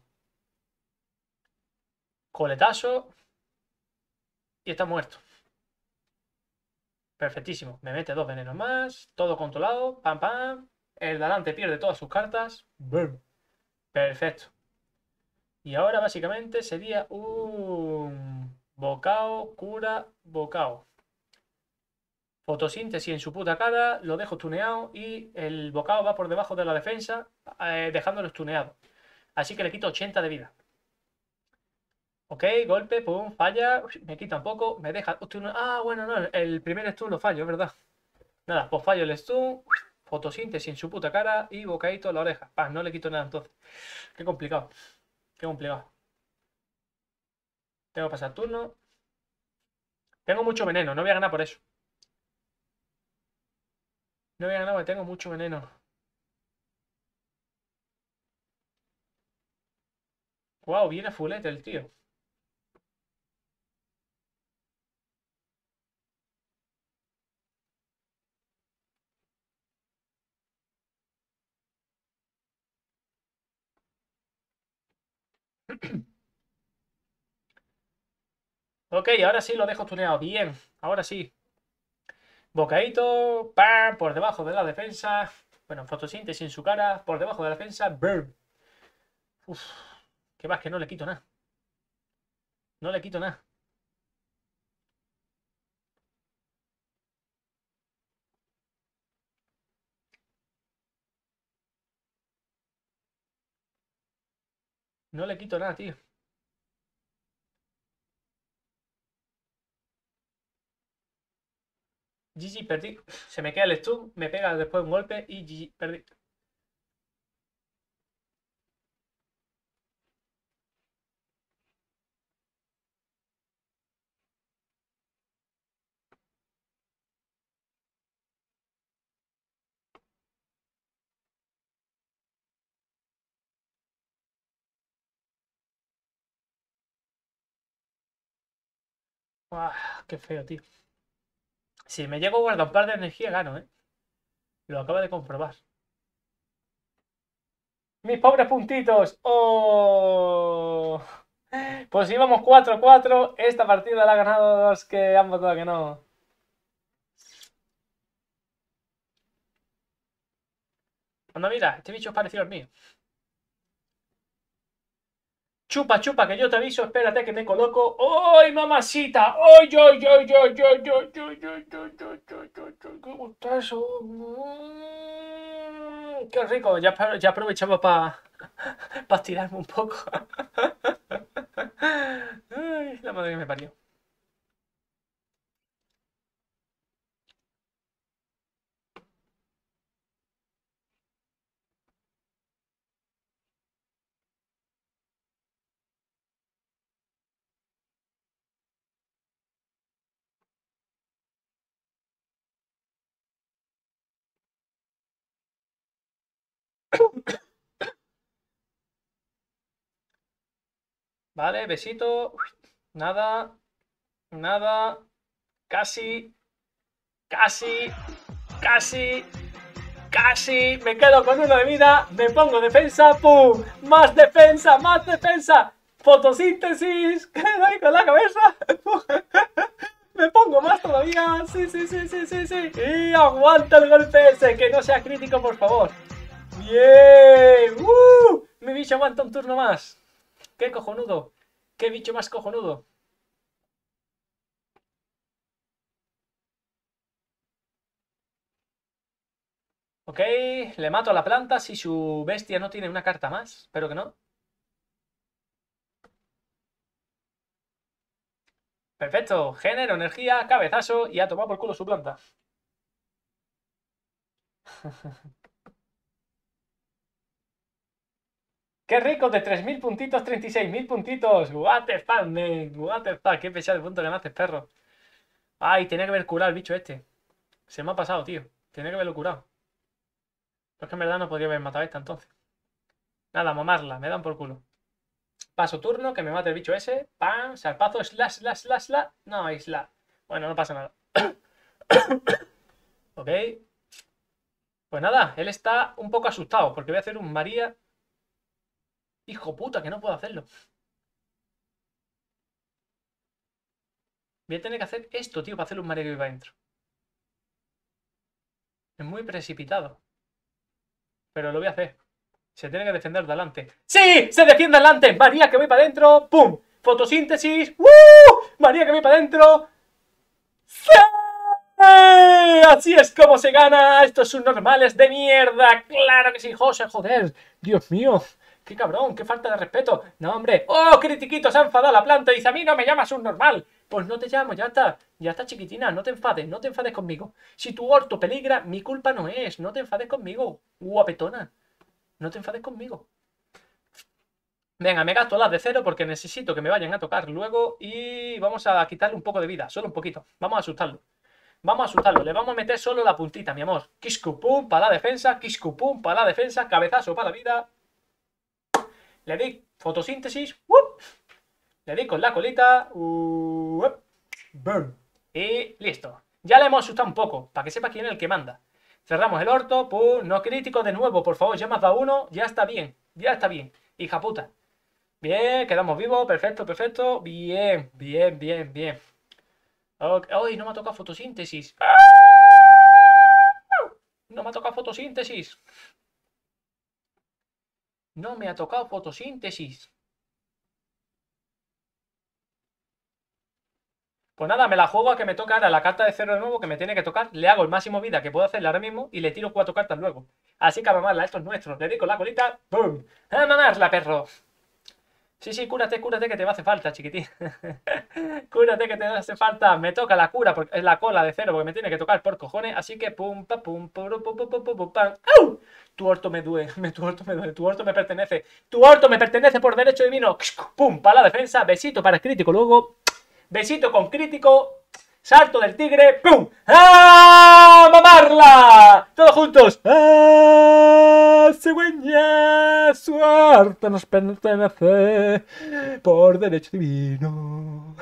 Coletazo. Y está muerto. Perfectísimo. Me mete dos venenos más. Todo controlado. Pam, pam. El de adelante pierde todas sus cartas. Boom. Perfecto. Y ahora básicamente sería un bocao, cura, bocao. Fotosíntesis en su puta cara, lo dejo tuneado y el bocao va por debajo de la defensa, eh, dejándolo tuneado. Así que le quito ochenta de vida. Ok, golpe, pum, falla, me quita un poco, me deja... Ah, bueno, no, el primer stun lo fallo, es verdad. Nada, pues fallo el stun, fotosíntesis en su puta cara y bocaíto en la oreja. Ah, no le quito nada entonces. Qué complicado, qué complicado. Tengo que pasar turno. Tengo mucho veneno, no voy a ganar por eso. No voy a ganar porque tengo mucho veneno. Wow, viene fulete el tío. Ok, ahora sí lo dejo tuneado. Bien, ahora sí. Bocaíto, ¡pam! Por debajo de la defensa. Bueno, fotosíntesis en su cara. Por debajo de la defensa. Burn. Uf, que va, que no le quito nada. No le quito nada. No le quito nada, tío. G G, perdí. Se me queda el stun. Me pega después un golpe y G G, perdí. Uah, qué feo, tío. Si me llego a guardar un par de energía, gano, ¿eh? Lo acabo de comprobar. Mis pobres puntitos. ¡Oh! Pues íbamos cuatro cuatro. Esta partida la ha ganado los que han votado que no. Anda, mira, este bicho es parecido al mío. Chupa, chupa, que yo te aviso. Espérate que me coloco. ¡Ay, mamacita! ¡Ay, ay, ay, ay, ay, ay, ay, ay, ay, ay, ay, ay, qué gusta eso! Mm, ¡Qué rico! Ya, ya aprovechamos para pa estirarme un poco. Ay, la madre que me parió. Vale, besito. Nada, nada. Casi, casi, casi. Casi me quedo con uno de vida, me pongo defensa, ¡pum! ¡Más defensa, más defensa! ¡Fotosíntesis! ¡Que doy con la cabeza! ¡Me pongo más todavía! ¡Sí, sí, sí, sí, sí, sí! ¡Y aguanta el golpe ese! ¡Que no sea crítico, por favor! ¡Bien! ¡Uh! Mi bicho aguanta un turno más. ¡Qué cojonudo! ¡Qué bicho más cojonudo! Ok, le mato a la planta si su bestia no tiene una carta más. Espero que no. Perfecto, género, energía, cabezazo y a tomar por culo su planta. ¡Qué rico! De tres mil puntitos, treinta y seis mil puntitos. What the fuck, man. What the fuck. Qué pesado de punto le mates, perro. Ay, tenía que haber curado el bicho este. Se me ha pasado, tío. Tenía que haberlo curado. Pero es que en verdad no podría haber matado a esta entonces. Nada, mamarla. Me dan por culo. Paso turno, que me mate el bicho ese. Pam, salpazo, slash, slash, slash, slash. No, hay slash. Bueno, no pasa nada. Ok. Pues nada, él está un poco asustado porque voy a hacer un María. Hijo puta, que no puedo hacerlo. Voy a tener que hacer esto, tío, para hacer un María que iba adentro. Es muy precipitado. Pero lo voy a hacer. Se tiene que defender de adelante. ¡Sí! ¡Se defiende adelante! María que voy para adentro. ¡Pum! Fotosíntesis. ¡Uh! María que voy para adentro. ¡Sí! Así es como se gana estos subnormales de mierda. Claro que sí, José, joder. Dios mío. Qué cabrón, qué falta de respeto. No, hombre. ¡Oh, critiquito! Se ha enfadado la planta y dice, a mí no me llamas subnormal. Pues no te llamo, ya está. Ya está, chiquitina. No te enfades, no te enfades conmigo. Si tu orto peligra, mi culpa no es. No te enfades conmigo, guapetona. No te enfades conmigo. Venga, me gasto las de cero porque necesito que me vayan a tocar luego y vamos a quitarle un poco de vida, solo un poquito. Vamos a asustarlo. Vamos a asustarlo, le vamos a meter solo la puntita, mi amor. Kiskupum para la defensa, Kiskupum para la defensa, cabezazo para la vida. Le di fotosíntesis, ¡wup! Le di con la colita, ¡wup! ¡Bum! Y listo. Ya le hemos asustado un poco, para que sepa quién es el que manda. Cerramos el orto, pum, no crítico de nuevo, por favor, ya me has dado uno, ya está bien, ya está bien, hija puta. Bien, quedamos vivos, perfecto, perfecto, bien, bien, bien, bien. Okay. ¡Ay, no me ha tocado fotosíntesis! No me ha tocado fotosíntesis. No me ha tocado fotosíntesis. Pues nada, me la juego a que me toca ahora la carta de cero de nuevo que me tiene que tocar. Le hago el máximo vida que puedo hacerle ahora mismo y le tiro cuatro cartas luego. Así que a mamarla, esto es nuestro. Le digo la colita, ¡pum! ¡A mamarla, perro! Sí, sí, cúrate, cúrate que te va a hacer falta, chiquitín. Cúrate que te hace falta. Me toca la cura, porque es la cola de cero, porque me tiene que tocar por cojones. Así que pum, pa, pum, pum, pum, pum, pum, pum, pum, pam. ¡Au! Tu orto me duele, tu orto me duele, tu orto me pertenece. Tu orto me pertenece por derecho divino. Pum, para la defensa. Besito para el crítico luego. Besito con crítico. Salto del tigre. ¡Pum! ¡Ah! ¡Mamarla! Todos juntos. ¡Ah! ¡Cigüeña! Suerte nos pertenece por derecho divino.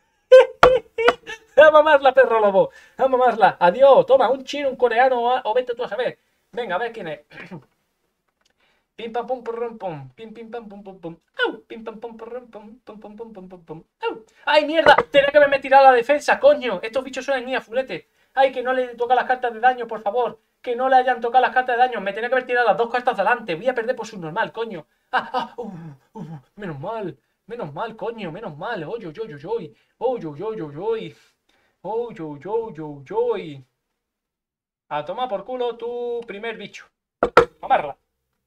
¡A mamarla, perro lobo! ¡A mamarla! ¡Adiós! Toma, un chino, un coreano o vete tú a saber. Venga, a ver quién es. Pim pam pum pum pum pim pim pam pum pum pum au pim pam pum pum pum pum pum pum pum pum pum au. ¡Ay, mierda! Tenía que haberme tirado a la defensa, coño. Estos bichos son mías, fulete. ¡Ay, que no le toca las cartas de daño, por favor! Que no le hayan tocado las cartas de daño. Me tenía que haber tirado las dos cartas delante. Voy a perder por su normal, coño. ¡Ah, ah! Uh, uh, menos mal. Menos mal, coño, menos mal. ¡Oy, oy, oy, oy! ¡Oy, oy, oy, oy, oy! ¡Oy, oy, oy, oy, oy! A tomar por culo tu primer bicho. Amarla.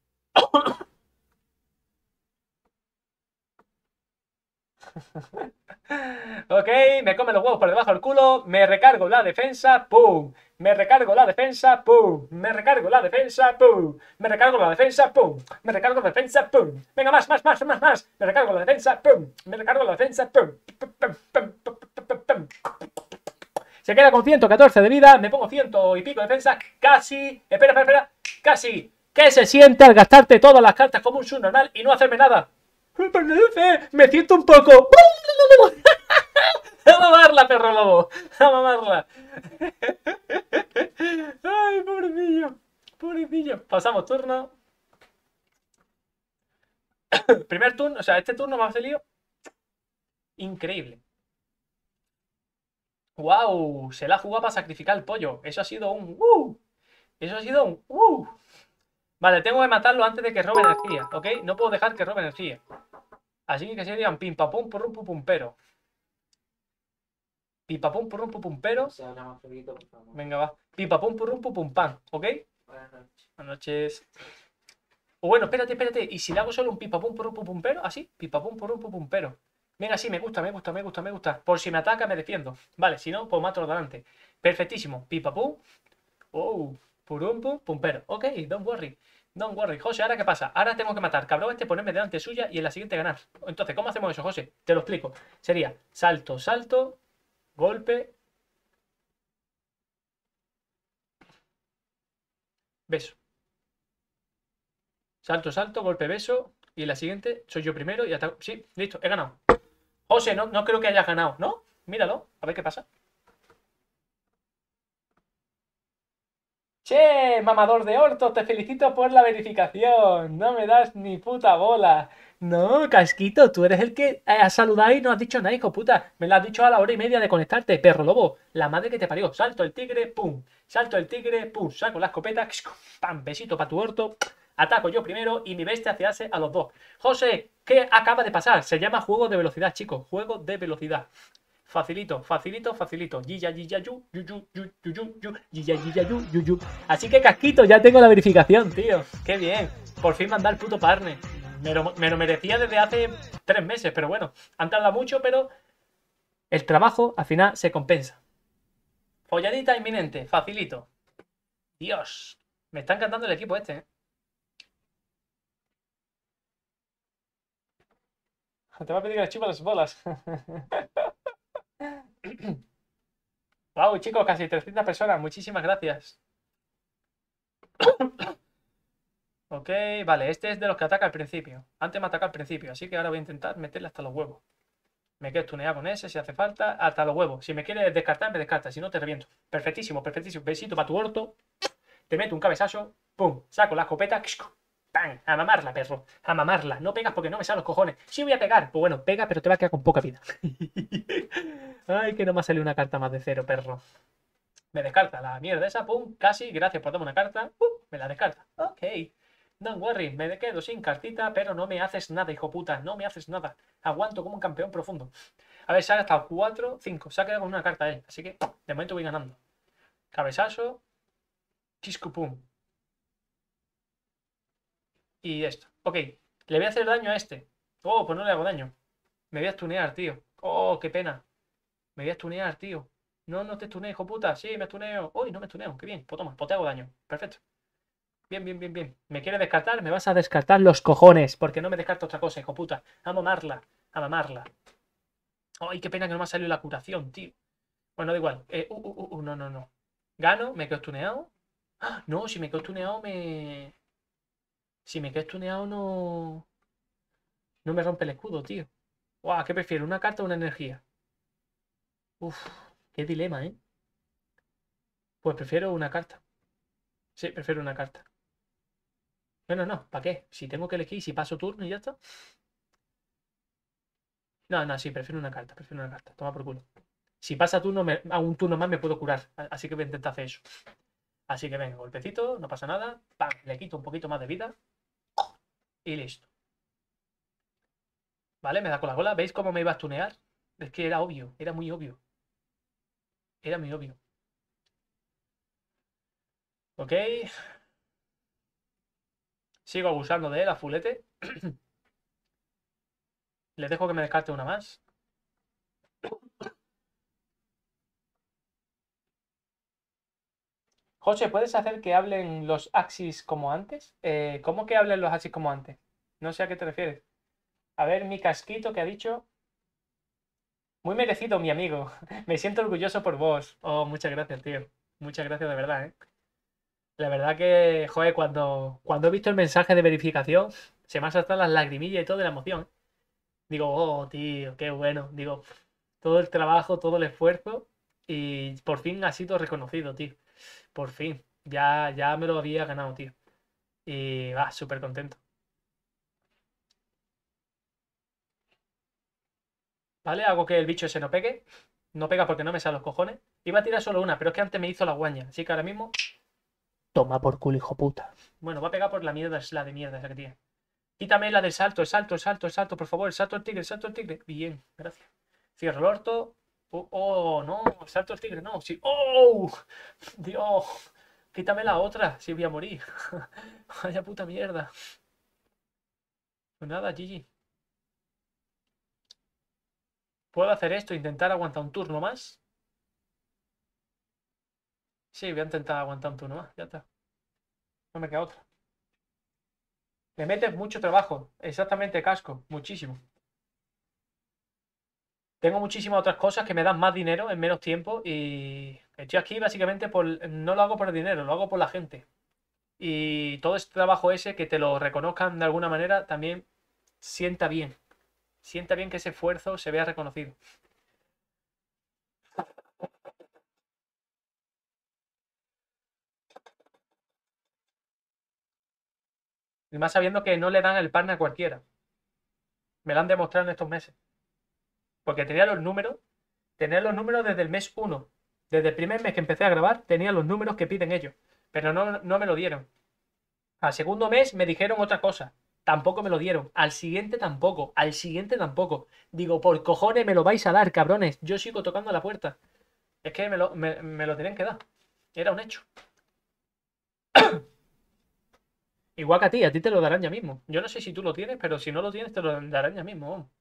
Ok, me come los huevos por debajo del culo, me recargo la defensa, pum, me recargo la defensa, pum, me recargo la defensa, pum, me recargo la defensa, pum, me recargo la defensa, pum, venga más, más, más, más, más, me recargo la defensa, pum, me recargo la defensa, pum, pum, pum, pum, pum, pum, pum. Se queda con ciento catorce de vida, me pongo ciento y pico de defensa, casi, espera, espera, espera, casi, ¿qué se siente al gastarte todas las cartas como un subnormal y no hacerme nada? Me parece, me siento un poco. A mamarla, perro lobo. A mamarla. Ay, pobrecillo. Pobrecillo. Pasamos turno. Primer turno, o sea, este turno me ha salido increíble. Wow, se la ha jugado para sacrificar el pollo. Eso ha sido un uh. Eso ha sido un uh. Vale, tengo que matarlo antes de que robe energía, ¿ok? No puedo dejar que robe energía. Así que serían pim pam pum pum pum pum pero. Pim pam pum pum pum pum pero. Venga, va. Pim pam pum pum pum pum pam, ¿ok? Buenas noches. O bueno, espérate, espérate. ¿Y si le hago solo un pipa pum por un pum pum pero? Así, pipa pum por un pum pum pero. Venga, sí, me gusta, me gusta, me gusta, me gusta. Por si me ataca, me defiendo. Vale, si no, pues mato delante. Perfectísimo. Pipa pum. Oh, purum pum pum pero. Ok, don't worry. Don't worry. José, ¿ahora qué pasa? Ahora tengo que matar cabrón este, ponerme delante suya y en la siguiente ganar. Entonces, ¿cómo hacemos eso, José? Te lo explico. Sería salto, salto, golpe, beso. Salto, salto, golpe, beso. Y en la siguiente soy yo primero y ataco. Sí, listo, he ganado. José, no, no creo que hayas ganado, ¿no? Míralo, a ver qué pasa. Che, mamador de orto, te felicito por la verificación. No me das ni puta bola. No, Casquito, tú eres el que has saludado y no has dicho nada, hijo puta. Me lo has dicho a la hora y media de conectarte, perro lobo. La madre que te parió. Salto el tigre, pum. Salto el tigre, pum. Saco la escopeta, pam, besito para tu orto. Ataco yo primero y mi bestia se hace a los dos. José, ¿qué acaba de pasar? Se llama juego de velocidad, chicos. Juego de velocidad. Facilito, facilito, facilito. Yiya, yiya, yu, yu, yu, yu, yu, yu, yu, yiya, yiya, yu, yu, yu. Así que, Casquito, ya tengo la verificación, tío. Qué bien. Por fin mandar el puto partner. Me lo, me lo merecía desde hace tres meses, pero bueno. Han tardado mucho, pero el trabajo al final se compensa. Folladita inminente, facilito. Dios. Me está encantando el equipo este, ¿eh? Te va a pedir que le chupa las bolas. Wow, chicos, casi trescientas personas. Muchísimas gracias. Ok, vale, este es de los que ataca al principio. Antes me ataca al principio, así que ahora voy a intentar meterle hasta los huevos. Me quedo tuneado con ese si hace falta. Hasta los huevos. Si me quieres descartar, me descarta. Si no, te reviento. Perfectísimo, perfectísimo. Besito para tu orto. Te meto un cabezazo. Pum. Saco la escopeta. ¡Pam! A mamarla, perro. A mamarla. No pegas porque no me salen los cojones. Sí voy a pegar. Pues bueno, pega, pero te va a quedar con poca vida. Ay, que no me ha salido una carta más de cero, perro. Me descarta la mierda esa. Pum. Casi. Gracias por darme una carta. Pum. Me la descarta. Ok. Don't worry, me quedo sin cartita, pero no me haces nada, hijo puta, no me haces nada. Aguanto como un campeón profundo. A ver, se ha gastado cuatro, cinco, se ha quedado con una carta él, así que de momento voy ganando. Cabezazo, chisco pum. Y esto. Ok, le voy a hacer daño a este. Oh, pues no le hago daño. Me voy a stunear, tío. Oh, qué pena. Me voy a stunear, tío. No, no te stuneo, hijo puta. Sí, me stuneo. Uy, no me stuneo. Qué bien. Pues toma, pues te hago daño. Perfecto. Bien, bien, bien, bien. ¿Me quieres descartar? Me vas a descartar los cojones. Porque no me descarto otra cosa, hijo puta. A mamarla. A mamarla. Ay, qué pena que no me ha salido la curación, tío. Bueno, da igual. Eh, uh, uh, uh, uh, no, no, no. Gano, me quedo stuneado. ¡Ah! No, si me quedo stuneado me... Si me quedo stuneado no... No me rompe el escudo, tío. Guau, ¿qué prefiero? ¿Una carta o una energía? Uf, qué dilema, ¿eh? Pues prefiero una carta. Sí, prefiero una carta. Bueno, no, ¿para qué? Si tengo que elegir, si paso turno y ya está. No, no, sí, prefiero una carta, prefiero una carta. Toma por culo. Si pasa turno, me, a un turno más me puedo curar. Así que voy a intentar hacer eso. Así que venga, golpecito, no pasa nada. ¡Pam! Le quito un poquito más de vida. Y listo. ¿Vale? Me da con la cola. ¿Veis cómo me iba a stunear? Es que era obvio, era muy obvio. Era muy obvio. Ok. Sigo abusando de él a fulete. Les dejo que me descarte una más. José, ¿puedes hacer que hablen los Axis como antes? Eh, ¿cómo que hablen los Axis como antes? No sé a qué te refieres. A ver, mi casquito que ha dicho. Muy merecido, mi amigo. Me siento orgulloso por vos. Oh, muchas gracias, tío. Muchas gracias de verdad, ¿eh? La verdad que, joder, cuando, cuando he visto el mensaje de verificación, se me han saltado las lagrimillas y todo de la emoción. Digo, oh, tío, qué bueno. Digo, todo el trabajo, todo el esfuerzo y por fin ha sido reconocido, tío. Por fin. Ya, ya me lo había ganado, tío. Y va, súper contento. ¿Vale? Hago que el bicho ese no pegue. No pega porque no me salen los cojones. Iba a tirar solo una, pero es que antes me hizo la guaña. Así que ahora mismo. Toma por culo, hijo puta. Bueno, va a pegar por la mierda, es la de mierda esa que tiene. Quítame la del salto, el salto, el salto, el salto, por favor. El salto al tigre, el salto al tigre. Bien, gracias. Cierro el orto. Oh, oh, no, el salto al tigre, no. Sí. ¡Oh! Dios. Quítame la otra, si voy a morir. Vaya puta mierda. Pues nada, G G. ¿Puedo hacer esto? ¿Intentar aguantar un turno más? Sí, voy a intentar aguantar un turno más. Ya está. No me queda otra. Le metes mucho trabajo. Exactamente, casco. Muchísimo. Tengo muchísimas otras cosas que me dan más dinero en menos tiempo y estoy aquí básicamente por... No lo hago por el dinero, lo hago por la gente. Y todo este trabajo ese, que te lo reconozcan de alguna manera, también sienta bien. Sienta bien que ese esfuerzo se vea reconocido. Y más sabiendo que no le dan el partner a cualquiera. Me lo han demostrado en estos meses. Porque tenía los números, tenía los números desde el mes uno. Desde el primer mes que empecé a grabar, tenía los números que piden ellos. Pero no, no me lo dieron. Al segundo mes me dijeron otra cosa. Tampoco me lo dieron. Al siguiente tampoco. Al siguiente tampoco. Digo, por cojones me lo vais a dar, cabrones. Yo sigo tocando la puerta. Es que me lo, me, me lo tenían que dar. Era un hecho. Igual que a ti, a ti te lo darán ya mismo. Yo no sé si tú lo tienes, pero si no lo tienes, te lo darán ya mismo. Vamos.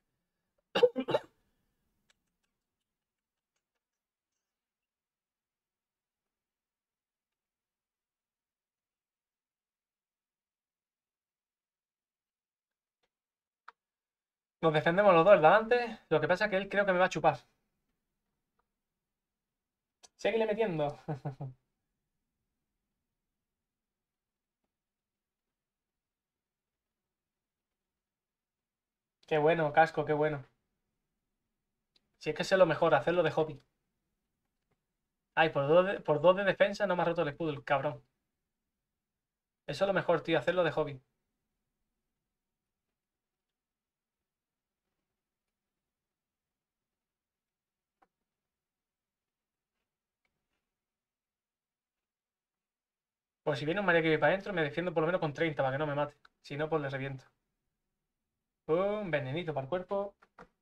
Nos defendemos los dos delante. Lo que pasa es que él creo que me va a chupar. Síguele metiendo. Qué bueno, casco, qué bueno. Si es que sé lo mejor, hacerlo de hobby. Ay, por dos de, por dos de defensa no me ha roto el escudo, el cabrón. Eso es lo mejor, tío, hacerlo de hobby. Pues si viene un María que para adentro, me defiendo por lo menos con treinta para que no me mate. Si no, pues le reviento. Un venenito para el cuerpo.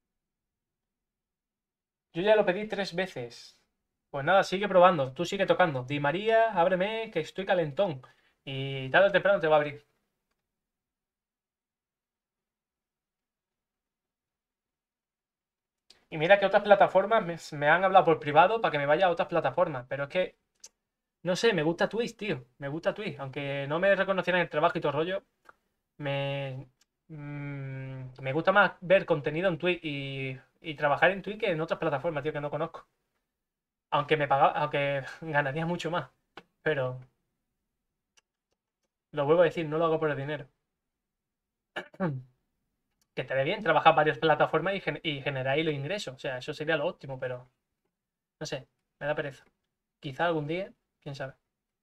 Yo ya lo pedí tres veces. Pues nada, sigue probando. Tú sigue tocando. Di María, ábreme, que estoy calentón. Y tarde o temprano te va a abrir. Y mira que otras plataformas me, me han hablado por privado para que me vaya a otras plataformas. Pero es que, no sé, me gusta Twitch, tío. Me gusta Twitch. Aunque no me reconocieran el trabajo y todo el rollo, me, mm, me gusta más ver contenido en Twitch y, y trabajar en Twitch que en otras plataformas, tío, que no conozco. Aunque me pagaba, aunque ganaría mucho más. Pero lo vuelvo a decir, no lo hago por el dinero. Que te dé bien trabajar varias plataformas y, gen- y generar ahí los ingresos. O sea, eso sería lo óptimo, pero no sé, me da pereza. Quizá algún día, quién sabe.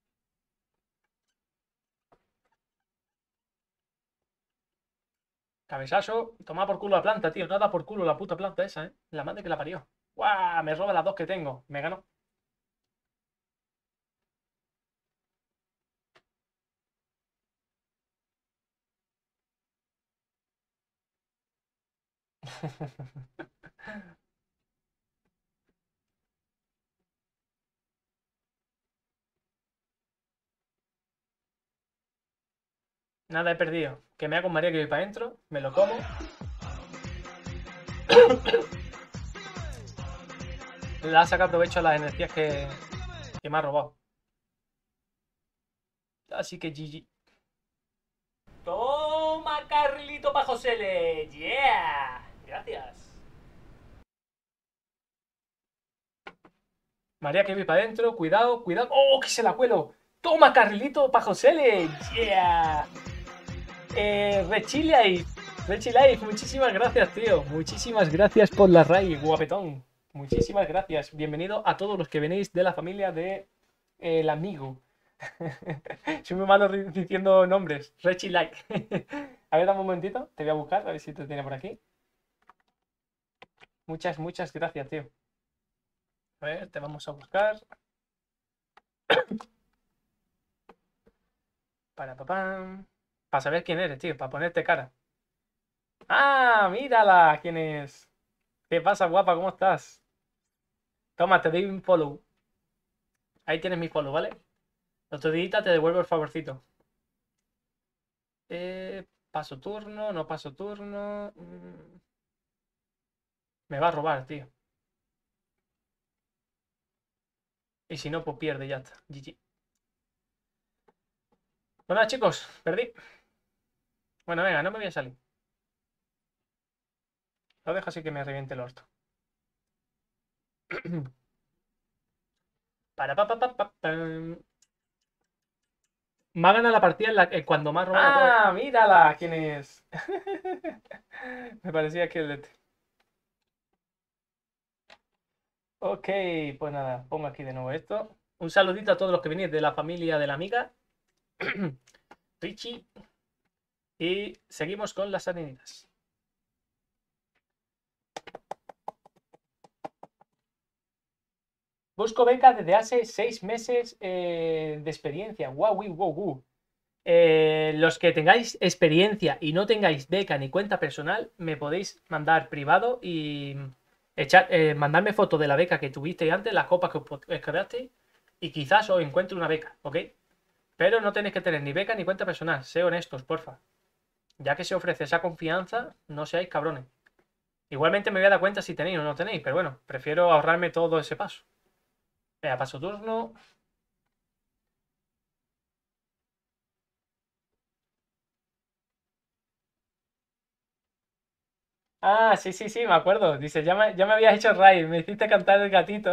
Cabezazo, toma por culo la planta, tío. No da por culo la puta planta esa, ¿eh? La madre que la parió. ¡Guau! Me roba las dos que tengo. Me ganó. Nada, he perdido. Que me hago un María que voy para adentro, me lo como. Le ha sacado provecho a las energías que, que me ha robado. Así que G G. Toma, Carlito pa' Josele. Yeah. Gracias. María que voy para adentro. Cuidado, cuidado. ¡Oh, que se la cuelo! Toma, Carlito pa' Josele. Yeah. Eh, Rechilife. Rechilife, muchísimas gracias, tío. Muchísimas gracias por la raid, guapetón. Muchísimas gracias. Bienvenido a todos los que venís de la familia de eh, el amigo. Soy muy malo ri- diciendo nombres. Rechilife. A ver, dame un momentito. Te voy a buscar, a ver si te tiene por aquí. Muchas, muchas gracias, tío. A ver, te vamos a buscar. Para papá. Para saber quién eres, tío. Para ponerte cara. ¡Ah! ¡Mírala! ¿Quién es? ¿Qué pasa, guapa? ¿Cómo estás? Toma, te doy un follow. Ahí tienes mi follow, ¿vale? Otro día te devuelvo el favorcito. Eh, paso turno, no paso turno. Mm, Me va a robar, tío. Y si no, pues pierde, ya está. G G. Bueno, chicos, perdí. Bueno, venga, no me voy a salir. Lo dejo así que me reviente el orto. Para pa, pa, pa, pa, pam. Me ha ganado la partida en la, eh, cuando me ha robado todo. ¡Ah, mírala! ¿Quién es? Me parecía que el de... Ok, pues nada, pongo aquí de nuevo esto. Un saludito a todos los que venís de la familia de la amiga. Richie. Y seguimos con las arenitas. Busco beca desde hace seis meses eh, de experiencia. Wow, wow, wow, wow. Eh, los que tengáis experiencia y no tengáis beca ni cuenta personal, me podéis mandar privado y echar, eh, mandarme foto de la beca que tuvisteis antes, las copas que os creasteis, y quizás os encuentre una beca, ¿ok? Pero no tenéis que tener ni beca ni cuenta personal, sé honestos, porfa. Ya que se ofrece esa confianza, no seáis cabrones. Igualmente me voy a dar cuenta si tenéis o no tenéis, pero bueno, prefiero ahorrarme todo ese paso. Venga, paso turno. Ah, sí, sí, sí, me acuerdo. Dice, ya me, ya me habías hecho raíz, me hiciste cantar el gatito.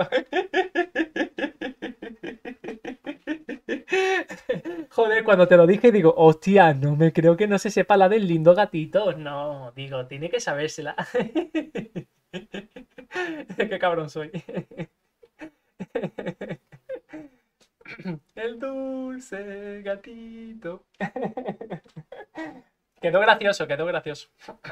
Joder, cuando te lo dije digo, hostia, no me creo que no se sepa la del lindo gatito. No, digo, tiene que sabérsela. Qué cabrón soy. El dulce gatito. Quedó gracioso, quedó gracioso.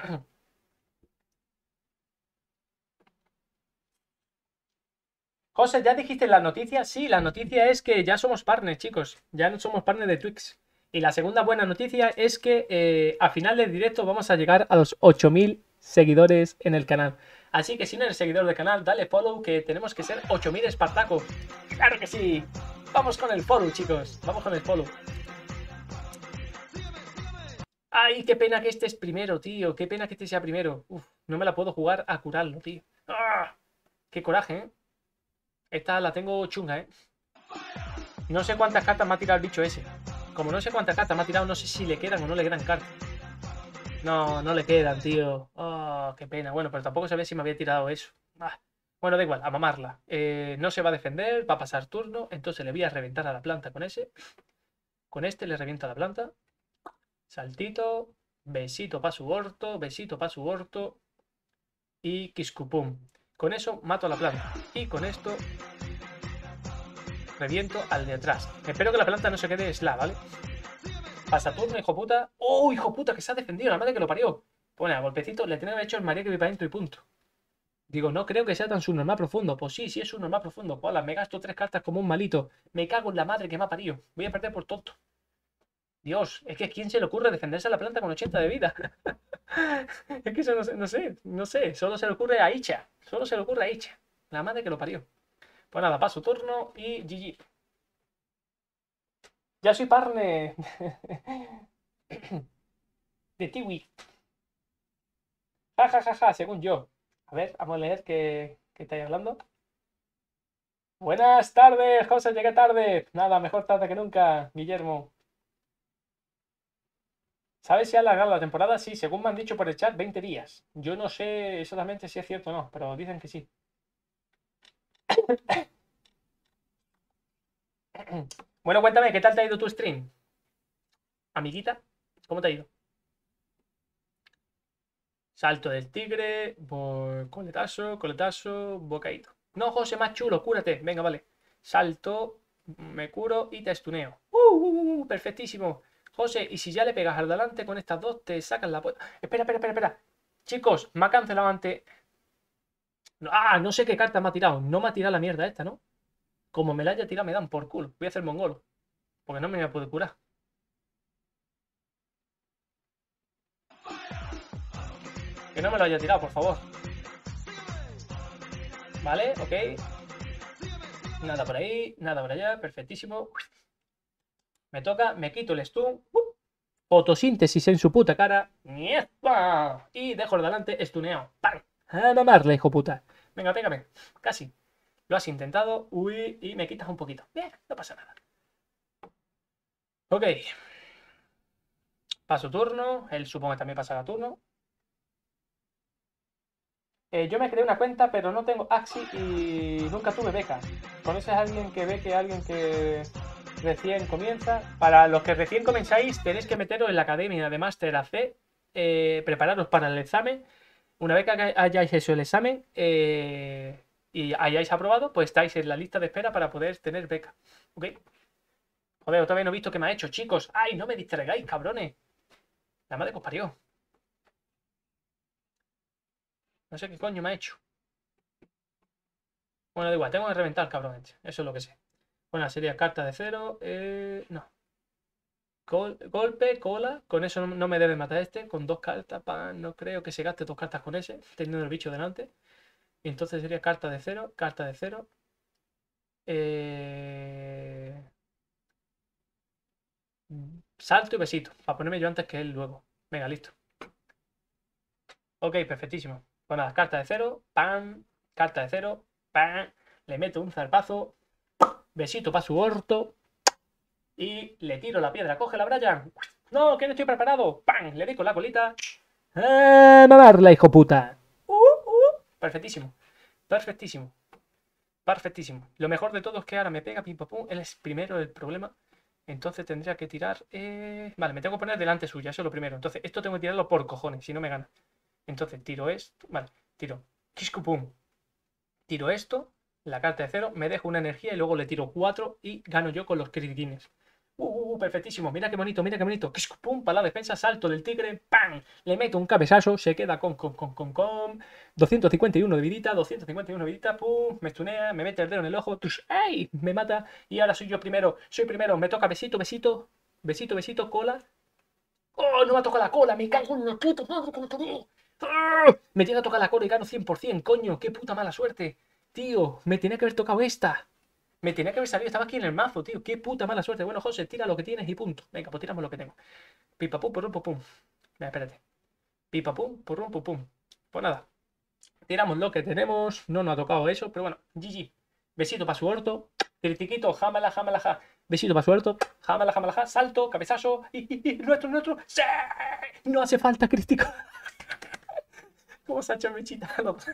José, ¿ya dijiste la noticia? Sí, la noticia es que ya somos partners, chicos. Ya no somos partners de Twix. Y la segunda buena noticia es que eh, a final del directo vamos a llegar a los ocho mil seguidores en el canal. Así que si no eres seguidor del canal, dale follow, que tenemos que ser ocho mil Espartaco. ¡Claro que sí! Vamos con el follow, chicos. Vamos con el follow. ¡Ay, qué pena que este es primero, tío! ¡Qué pena que este sea primero! Uf, no me la puedo jugar a curarlo, tío. ¡Ah! ¡Qué coraje, eh! Esta la tengo chunga, ¿eh? No sé cuántas cartas me ha tirado el bicho ese. Como no sé cuántas cartas me ha tirado, no sé si le quedan o no le quedan cartas. No, no le quedan, tío. Oh, qué pena. Bueno, pero tampoco sabía si me había tirado eso. Ah. Bueno, da igual, a mamarla. Eh, no se va a defender, va a pasar turno. Entonces le voy a reventar a la planta con ese. Con este le reviento a la planta. Saltito. Besito para su orto. Besito para su orto. Y Kiskupum. Con eso mato a la planta. Y con esto reviento al de atrás. Espero que la planta no se quede slab, ¿vale? Pasa turno, hijo puta. ¡Oh, hijo puta! Que se ha defendido, la madre que lo parió. Pone a golpecito, le tenía que haber hecho el María que vi para adentro y punto. Digo, no creo que sea tan subnormal profundo. Pues sí, sí es subnormal profundo. Hola, me gasto tres cartas como un malito. Me cago en la madre que me ha parido. Voy a perder por tonto. Dios, es que ¿quién se le ocurre defenderse a la planta con ochenta de vida? Es que eso no sé, no sé, no sé. Solo se le ocurre a Icha. Solo se le ocurre a Icha. La madre que lo parió. Pues nada, paso turno y G G. Ya soy partner de Tiwi. Ja, ja, ja, ja, según yo. A ver, vamos a leer qué, qué estáis hablando. Buenas tardes, José, llegué tarde. Nada, mejor tarde que nunca, Guillermo. ¿Sabes si ha alargado la temporada? Sí, según me han dicho por el chat, veinte días. Yo no sé exactamente si es cierto o no, pero dicen que sí. Bueno, cuéntame, ¿qué tal te ha ido tu stream? Amiguita, ¿cómo te ha ido? Salto del tigre, coletazo, coletazo, bocadito. No, José, más chulo, cúrate. Venga, vale. Salto, me curo y te estuneo. Uh, uh, uh, perfectísimo. José, y si ya le pegas al delante con estas dos, te sacan la puerta. Espera, espera, espera, espera. Chicos, me ha cancelado antes. Ah, no sé qué carta me ha tirado. No me ha tirado la mierda esta, ¿no? Como me la haya tirado, me dan por culo. Voy a hacer mongolo. Porque no me voy a poder curar. Que no me lo haya tirado, por favor. Vale, ok. Nada por ahí, nada por allá, perfectísimo. Me toca, me quito el stun. ¡Uh! Fotosíntesis en su puta cara. ¡Mierda! Y dejo el delante stuneado. ¡Pam! A mamarle, hijo puta. Venga, pégame. Casi. Lo has intentado. Uy, y me quitas un poquito. Bien, no pasa nada. Ok. Paso turno. Él supongo que también pasará turno. Eh, yo me creé una cuenta, pero no tengo Axi y nunca tuve beca. ¿Conoces a alguien que beque a alguien que recién comienza? Para los que recién comenzáis, tenéis que meteros en la academia de Master A C, eh, prepararos para el examen. Una vez que hayáis hecho el examen eh, y hayáis aprobado, pues estáis en la lista de espera para poder tener beca. ¿Ok? Joder, otra vez no he visto qué me ha hecho, chicos. ¡Ay, no me distraigáis, cabrones! La madre que os parió. No sé qué coño me ha hecho. Bueno, da igual, tengo que reventar, cabrón. Eso es lo que sé. Bueno, sería carta de cero. Eh, no. Gol, golpe, cola. Con eso no, no me debe matar este. Con dos cartas. Pa, no creo que se gaste dos cartas con ese. Teniendo el bicho delante. Y entonces sería carta de cero. Carta de cero. Eh... Salto y besito. Para ponerme yo antes que él luego. Venga, listo. Ok, perfectísimo. Pues nada, carta de cero. Pam. Carta de cero. Pam. Le meto un zarpazo. Besito para su orto. Y le tiro la piedra. Cógela, Brian. No, que no estoy preparado. ¡Pam! Le doy con la colita. ¡Ah, mamarla, hijo puta! Uh, uh. Perfectísimo. Perfectísimo. Perfectísimo. Lo mejor de todo es que ahora me pega pim pam pum. Él es primero el problema. Entonces tendría que tirar... Eh... Vale, me tengo que poner delante suya. Eso es lo primero. Entonces esto tengo que tirarlo por cojones. Si no me gana. Entonces tiro esto. Vale, tiro. Kisku pum. Tiro esto. La carta de cero. Me dejo una energía y luego le tiro cuatro. Y gano yo con los critines. Uh, uh, uh, perfectísimo, mira qué bonito, mira qué bonito. Pum, para la defensa, salto del tigre, ¡pam! Le meto un cabezazo, se queda con, con, con, con, con. doscientos cincuenta y uno de vidita, doscientos cincuenta y uno de vidita, pum, me estunea, me mete el dedo en el ojo, tush, ¡ay! Me mata. Y ahora soy yo primero, soy primero, me toca besito, besito, besito, besito, cola. ¡Oh, no me ha tocado la cola! ¡Me cago en la puta madre que me tocó! ¡Ah! Me llega a tocar la cola y gano cien por cien, coño, qué puta mala suerte. Tío, me tenía que haber tocado esta. Me tenía que haber salido, estaba aquí en el mazo, tío. Qué puta mala suerte. Bueno, José, tira lo que tienes y punto. Venga, pues tiramos lo que tengo. Pipa pum, pum, pum, pum. Venga, espérate. Pipa pum, pum, pum, pum. Pues nada. Tiramos lo que tenemos. No nos ha tocado eso, pero bueno. G G. Besito para su orto. Critiquito, jámala, jámala, ja. Besito para su orto. Jámala, jámala, ja. Salto, cabezazo. Nuestro, nuestro. ¡Sí! No hace falta crítico. ¿Cómo se ha hecho mechita?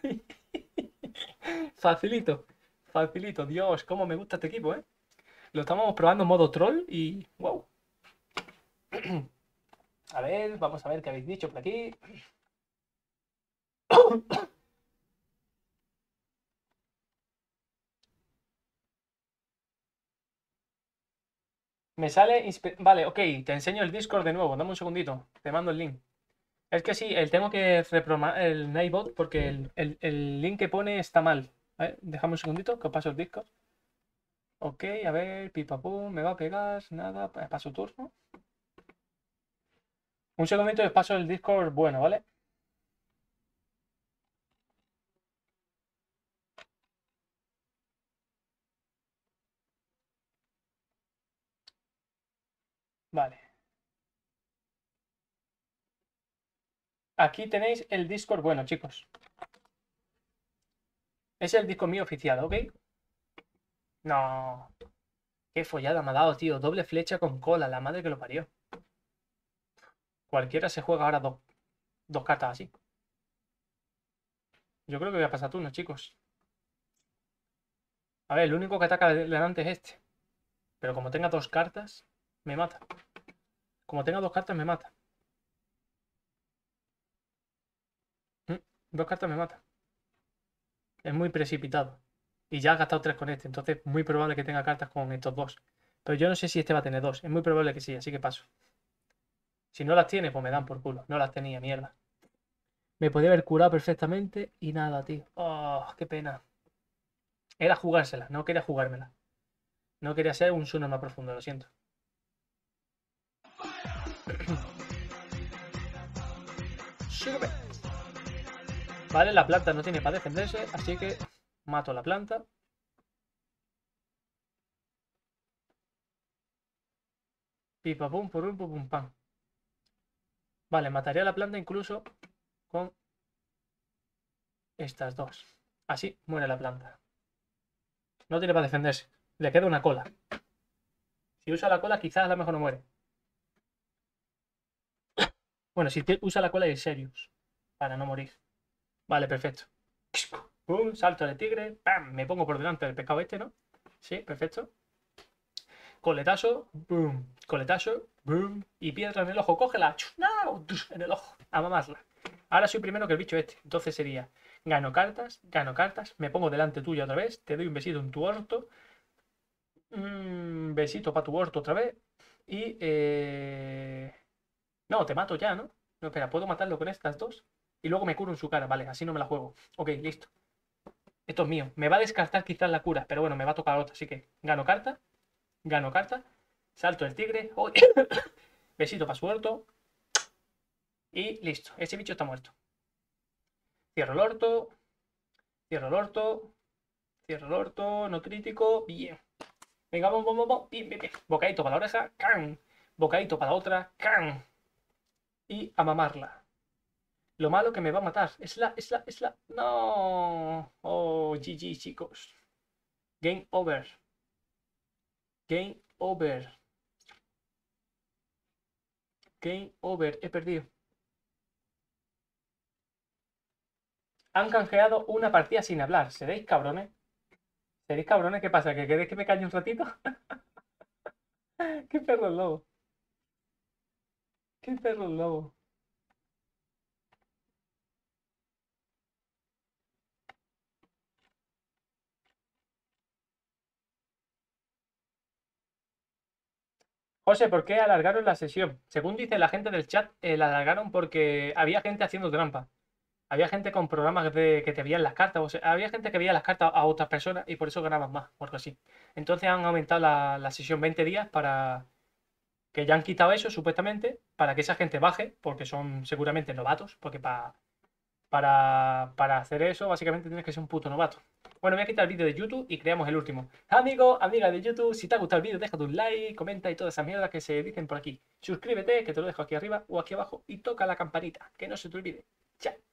Facilito. Facilito. Dios, cómo me gusta este equipo, ¿eh? Lo estamos probando en modo troll y... ¡Wow! A ver, vamos a ver qué habéis dicho por aquí. Me sale... Vale, ok, te enseño el Discord de nuevo. Dame un segundito. Te mando el link. Es que sí, el, tengo que reprogramar el Nightbot porque el, el, el link que pone está mal. A ver, déjame un segundito que os paso el Discord. Ok, a ver, pipapum, me va a pegar, nada, paso turno. Un segundito y os paso el Discord bueno, ¿vale? Vale. Aquí tenéis el Discord bueno, chicos. Es el Discord mío oficial, ¿ok? No. Qué follada me ha dado, tío. Doble flecha con cola, la madre que lo parió. Cualquiera se juega ahora dos, dos cartas así. Yo creo que voy a pasar turno, chicos. A ver, el único que ataca delante es este. Pero como tenga dos cartas, me mata. Como tenga dos cartas, me mata. ¿Mm? Dos cartas me mata. Es muy precipitado. Y ya ha gastado tres con este. Entonces es muy probable que tenga cartas con estos dos. Pero yo no sé si este va a tener dos. Es muy probable que sí, así que paso. Si no las tiene, pues me dan por culo. No las tenía, mierda. Me podía haber curado perfectamente y nada, tío. Oh, qué pena. Era jugársela, no quería jugármela. No quería ser un Suno más profundo, lo siento. Vale, la planta no tiene para defenderse, así que mato a la planta. Pipa pum, por pum, pum, pam. Vale, mataría a la planta incluso con estas dos. Así muere la planta. No tiene para defenderse. Le queda una cola. Si usa la cola, quizás a lo mejor no muere. Bueno, si usa la cola es Serious. Para no morir. Vale, perfecto. Pum, salto de tigre. ¡Pam! Me pongo por delante del pescado este, ¿no? Sí, perfecto. Coletazo. Boom. Coletazo. Boom. Y piedra en el ojo. Cógela. ¡No! En el ojo. A mamarla. Ahora soy primero que el bicho este. Entonces sería: gano cartas, gano cartas. Me pongo delante tuyo otra vez. Te doy un besito en tu orto. Un besito para tu orto otra vez. Y eh... no, te mato ya, ¿no? No, espera, puedo matarlo con estas dos. Y luego me curo en su cara. Vale, así no me la juego. Ok, listo. Esto es mío. Me va a descartar quizás la cura, pero bueno, me va a tocar otra. Así que gano carta. Gano carta. Salto el tigre. ¡Oh! Besito para su orto. Y listo. Ese bicho está muerto. Cierro el orto. Cierro el orto. Cierro el orto. No crítico. Bien. Venga, vamos, vamos, vamos. Bien, bien, bien. Bocadito para la oreja. ¡Can! Bocadito para la otra. ¡Can! Y a mamarla. Lo malo que me va a matar. Es la, es la, es la. No. Oh, G G, chicos. Game over. Game over. Game over. He perdido. Han canjeado una partida sin hablar. ¿Seréis cabrones? ¿Seréis cabrones? ¿Qué pasa? ¿Que queréis que me calle un ratito? ¿Qué perro el lobo? ¿Qué perro el lobo? José, ¿por qué alargaron la sesión? Según dice la gente del chat, eh, la alargaron porque había gente haciendo trampa. Había gente con programas de, que te veían las cartas. O sea, había gente que veía las cartas a otras personas y por eso ganaban más, o algo así. Entonces han aumentado la, la sesión veinte días para que ya han quitado eso, supuestamente, para que esa gente baje, porque son seguramente novatos, porque pa- para, para hacer eso básicamente tienes que ser un puto novato. Bueno, voy a quitar el vídeo de YouTube y creamos el último. Amigo, amiga de YouTube, si te ha gustado el vídeo, déjate un like, comenta y todas esas mierdas que se dicen por aquí. Suscríbete, que te lo dejo aquí arriba o aquí abajo, y toca la campanita, que no se te olvide. Chao.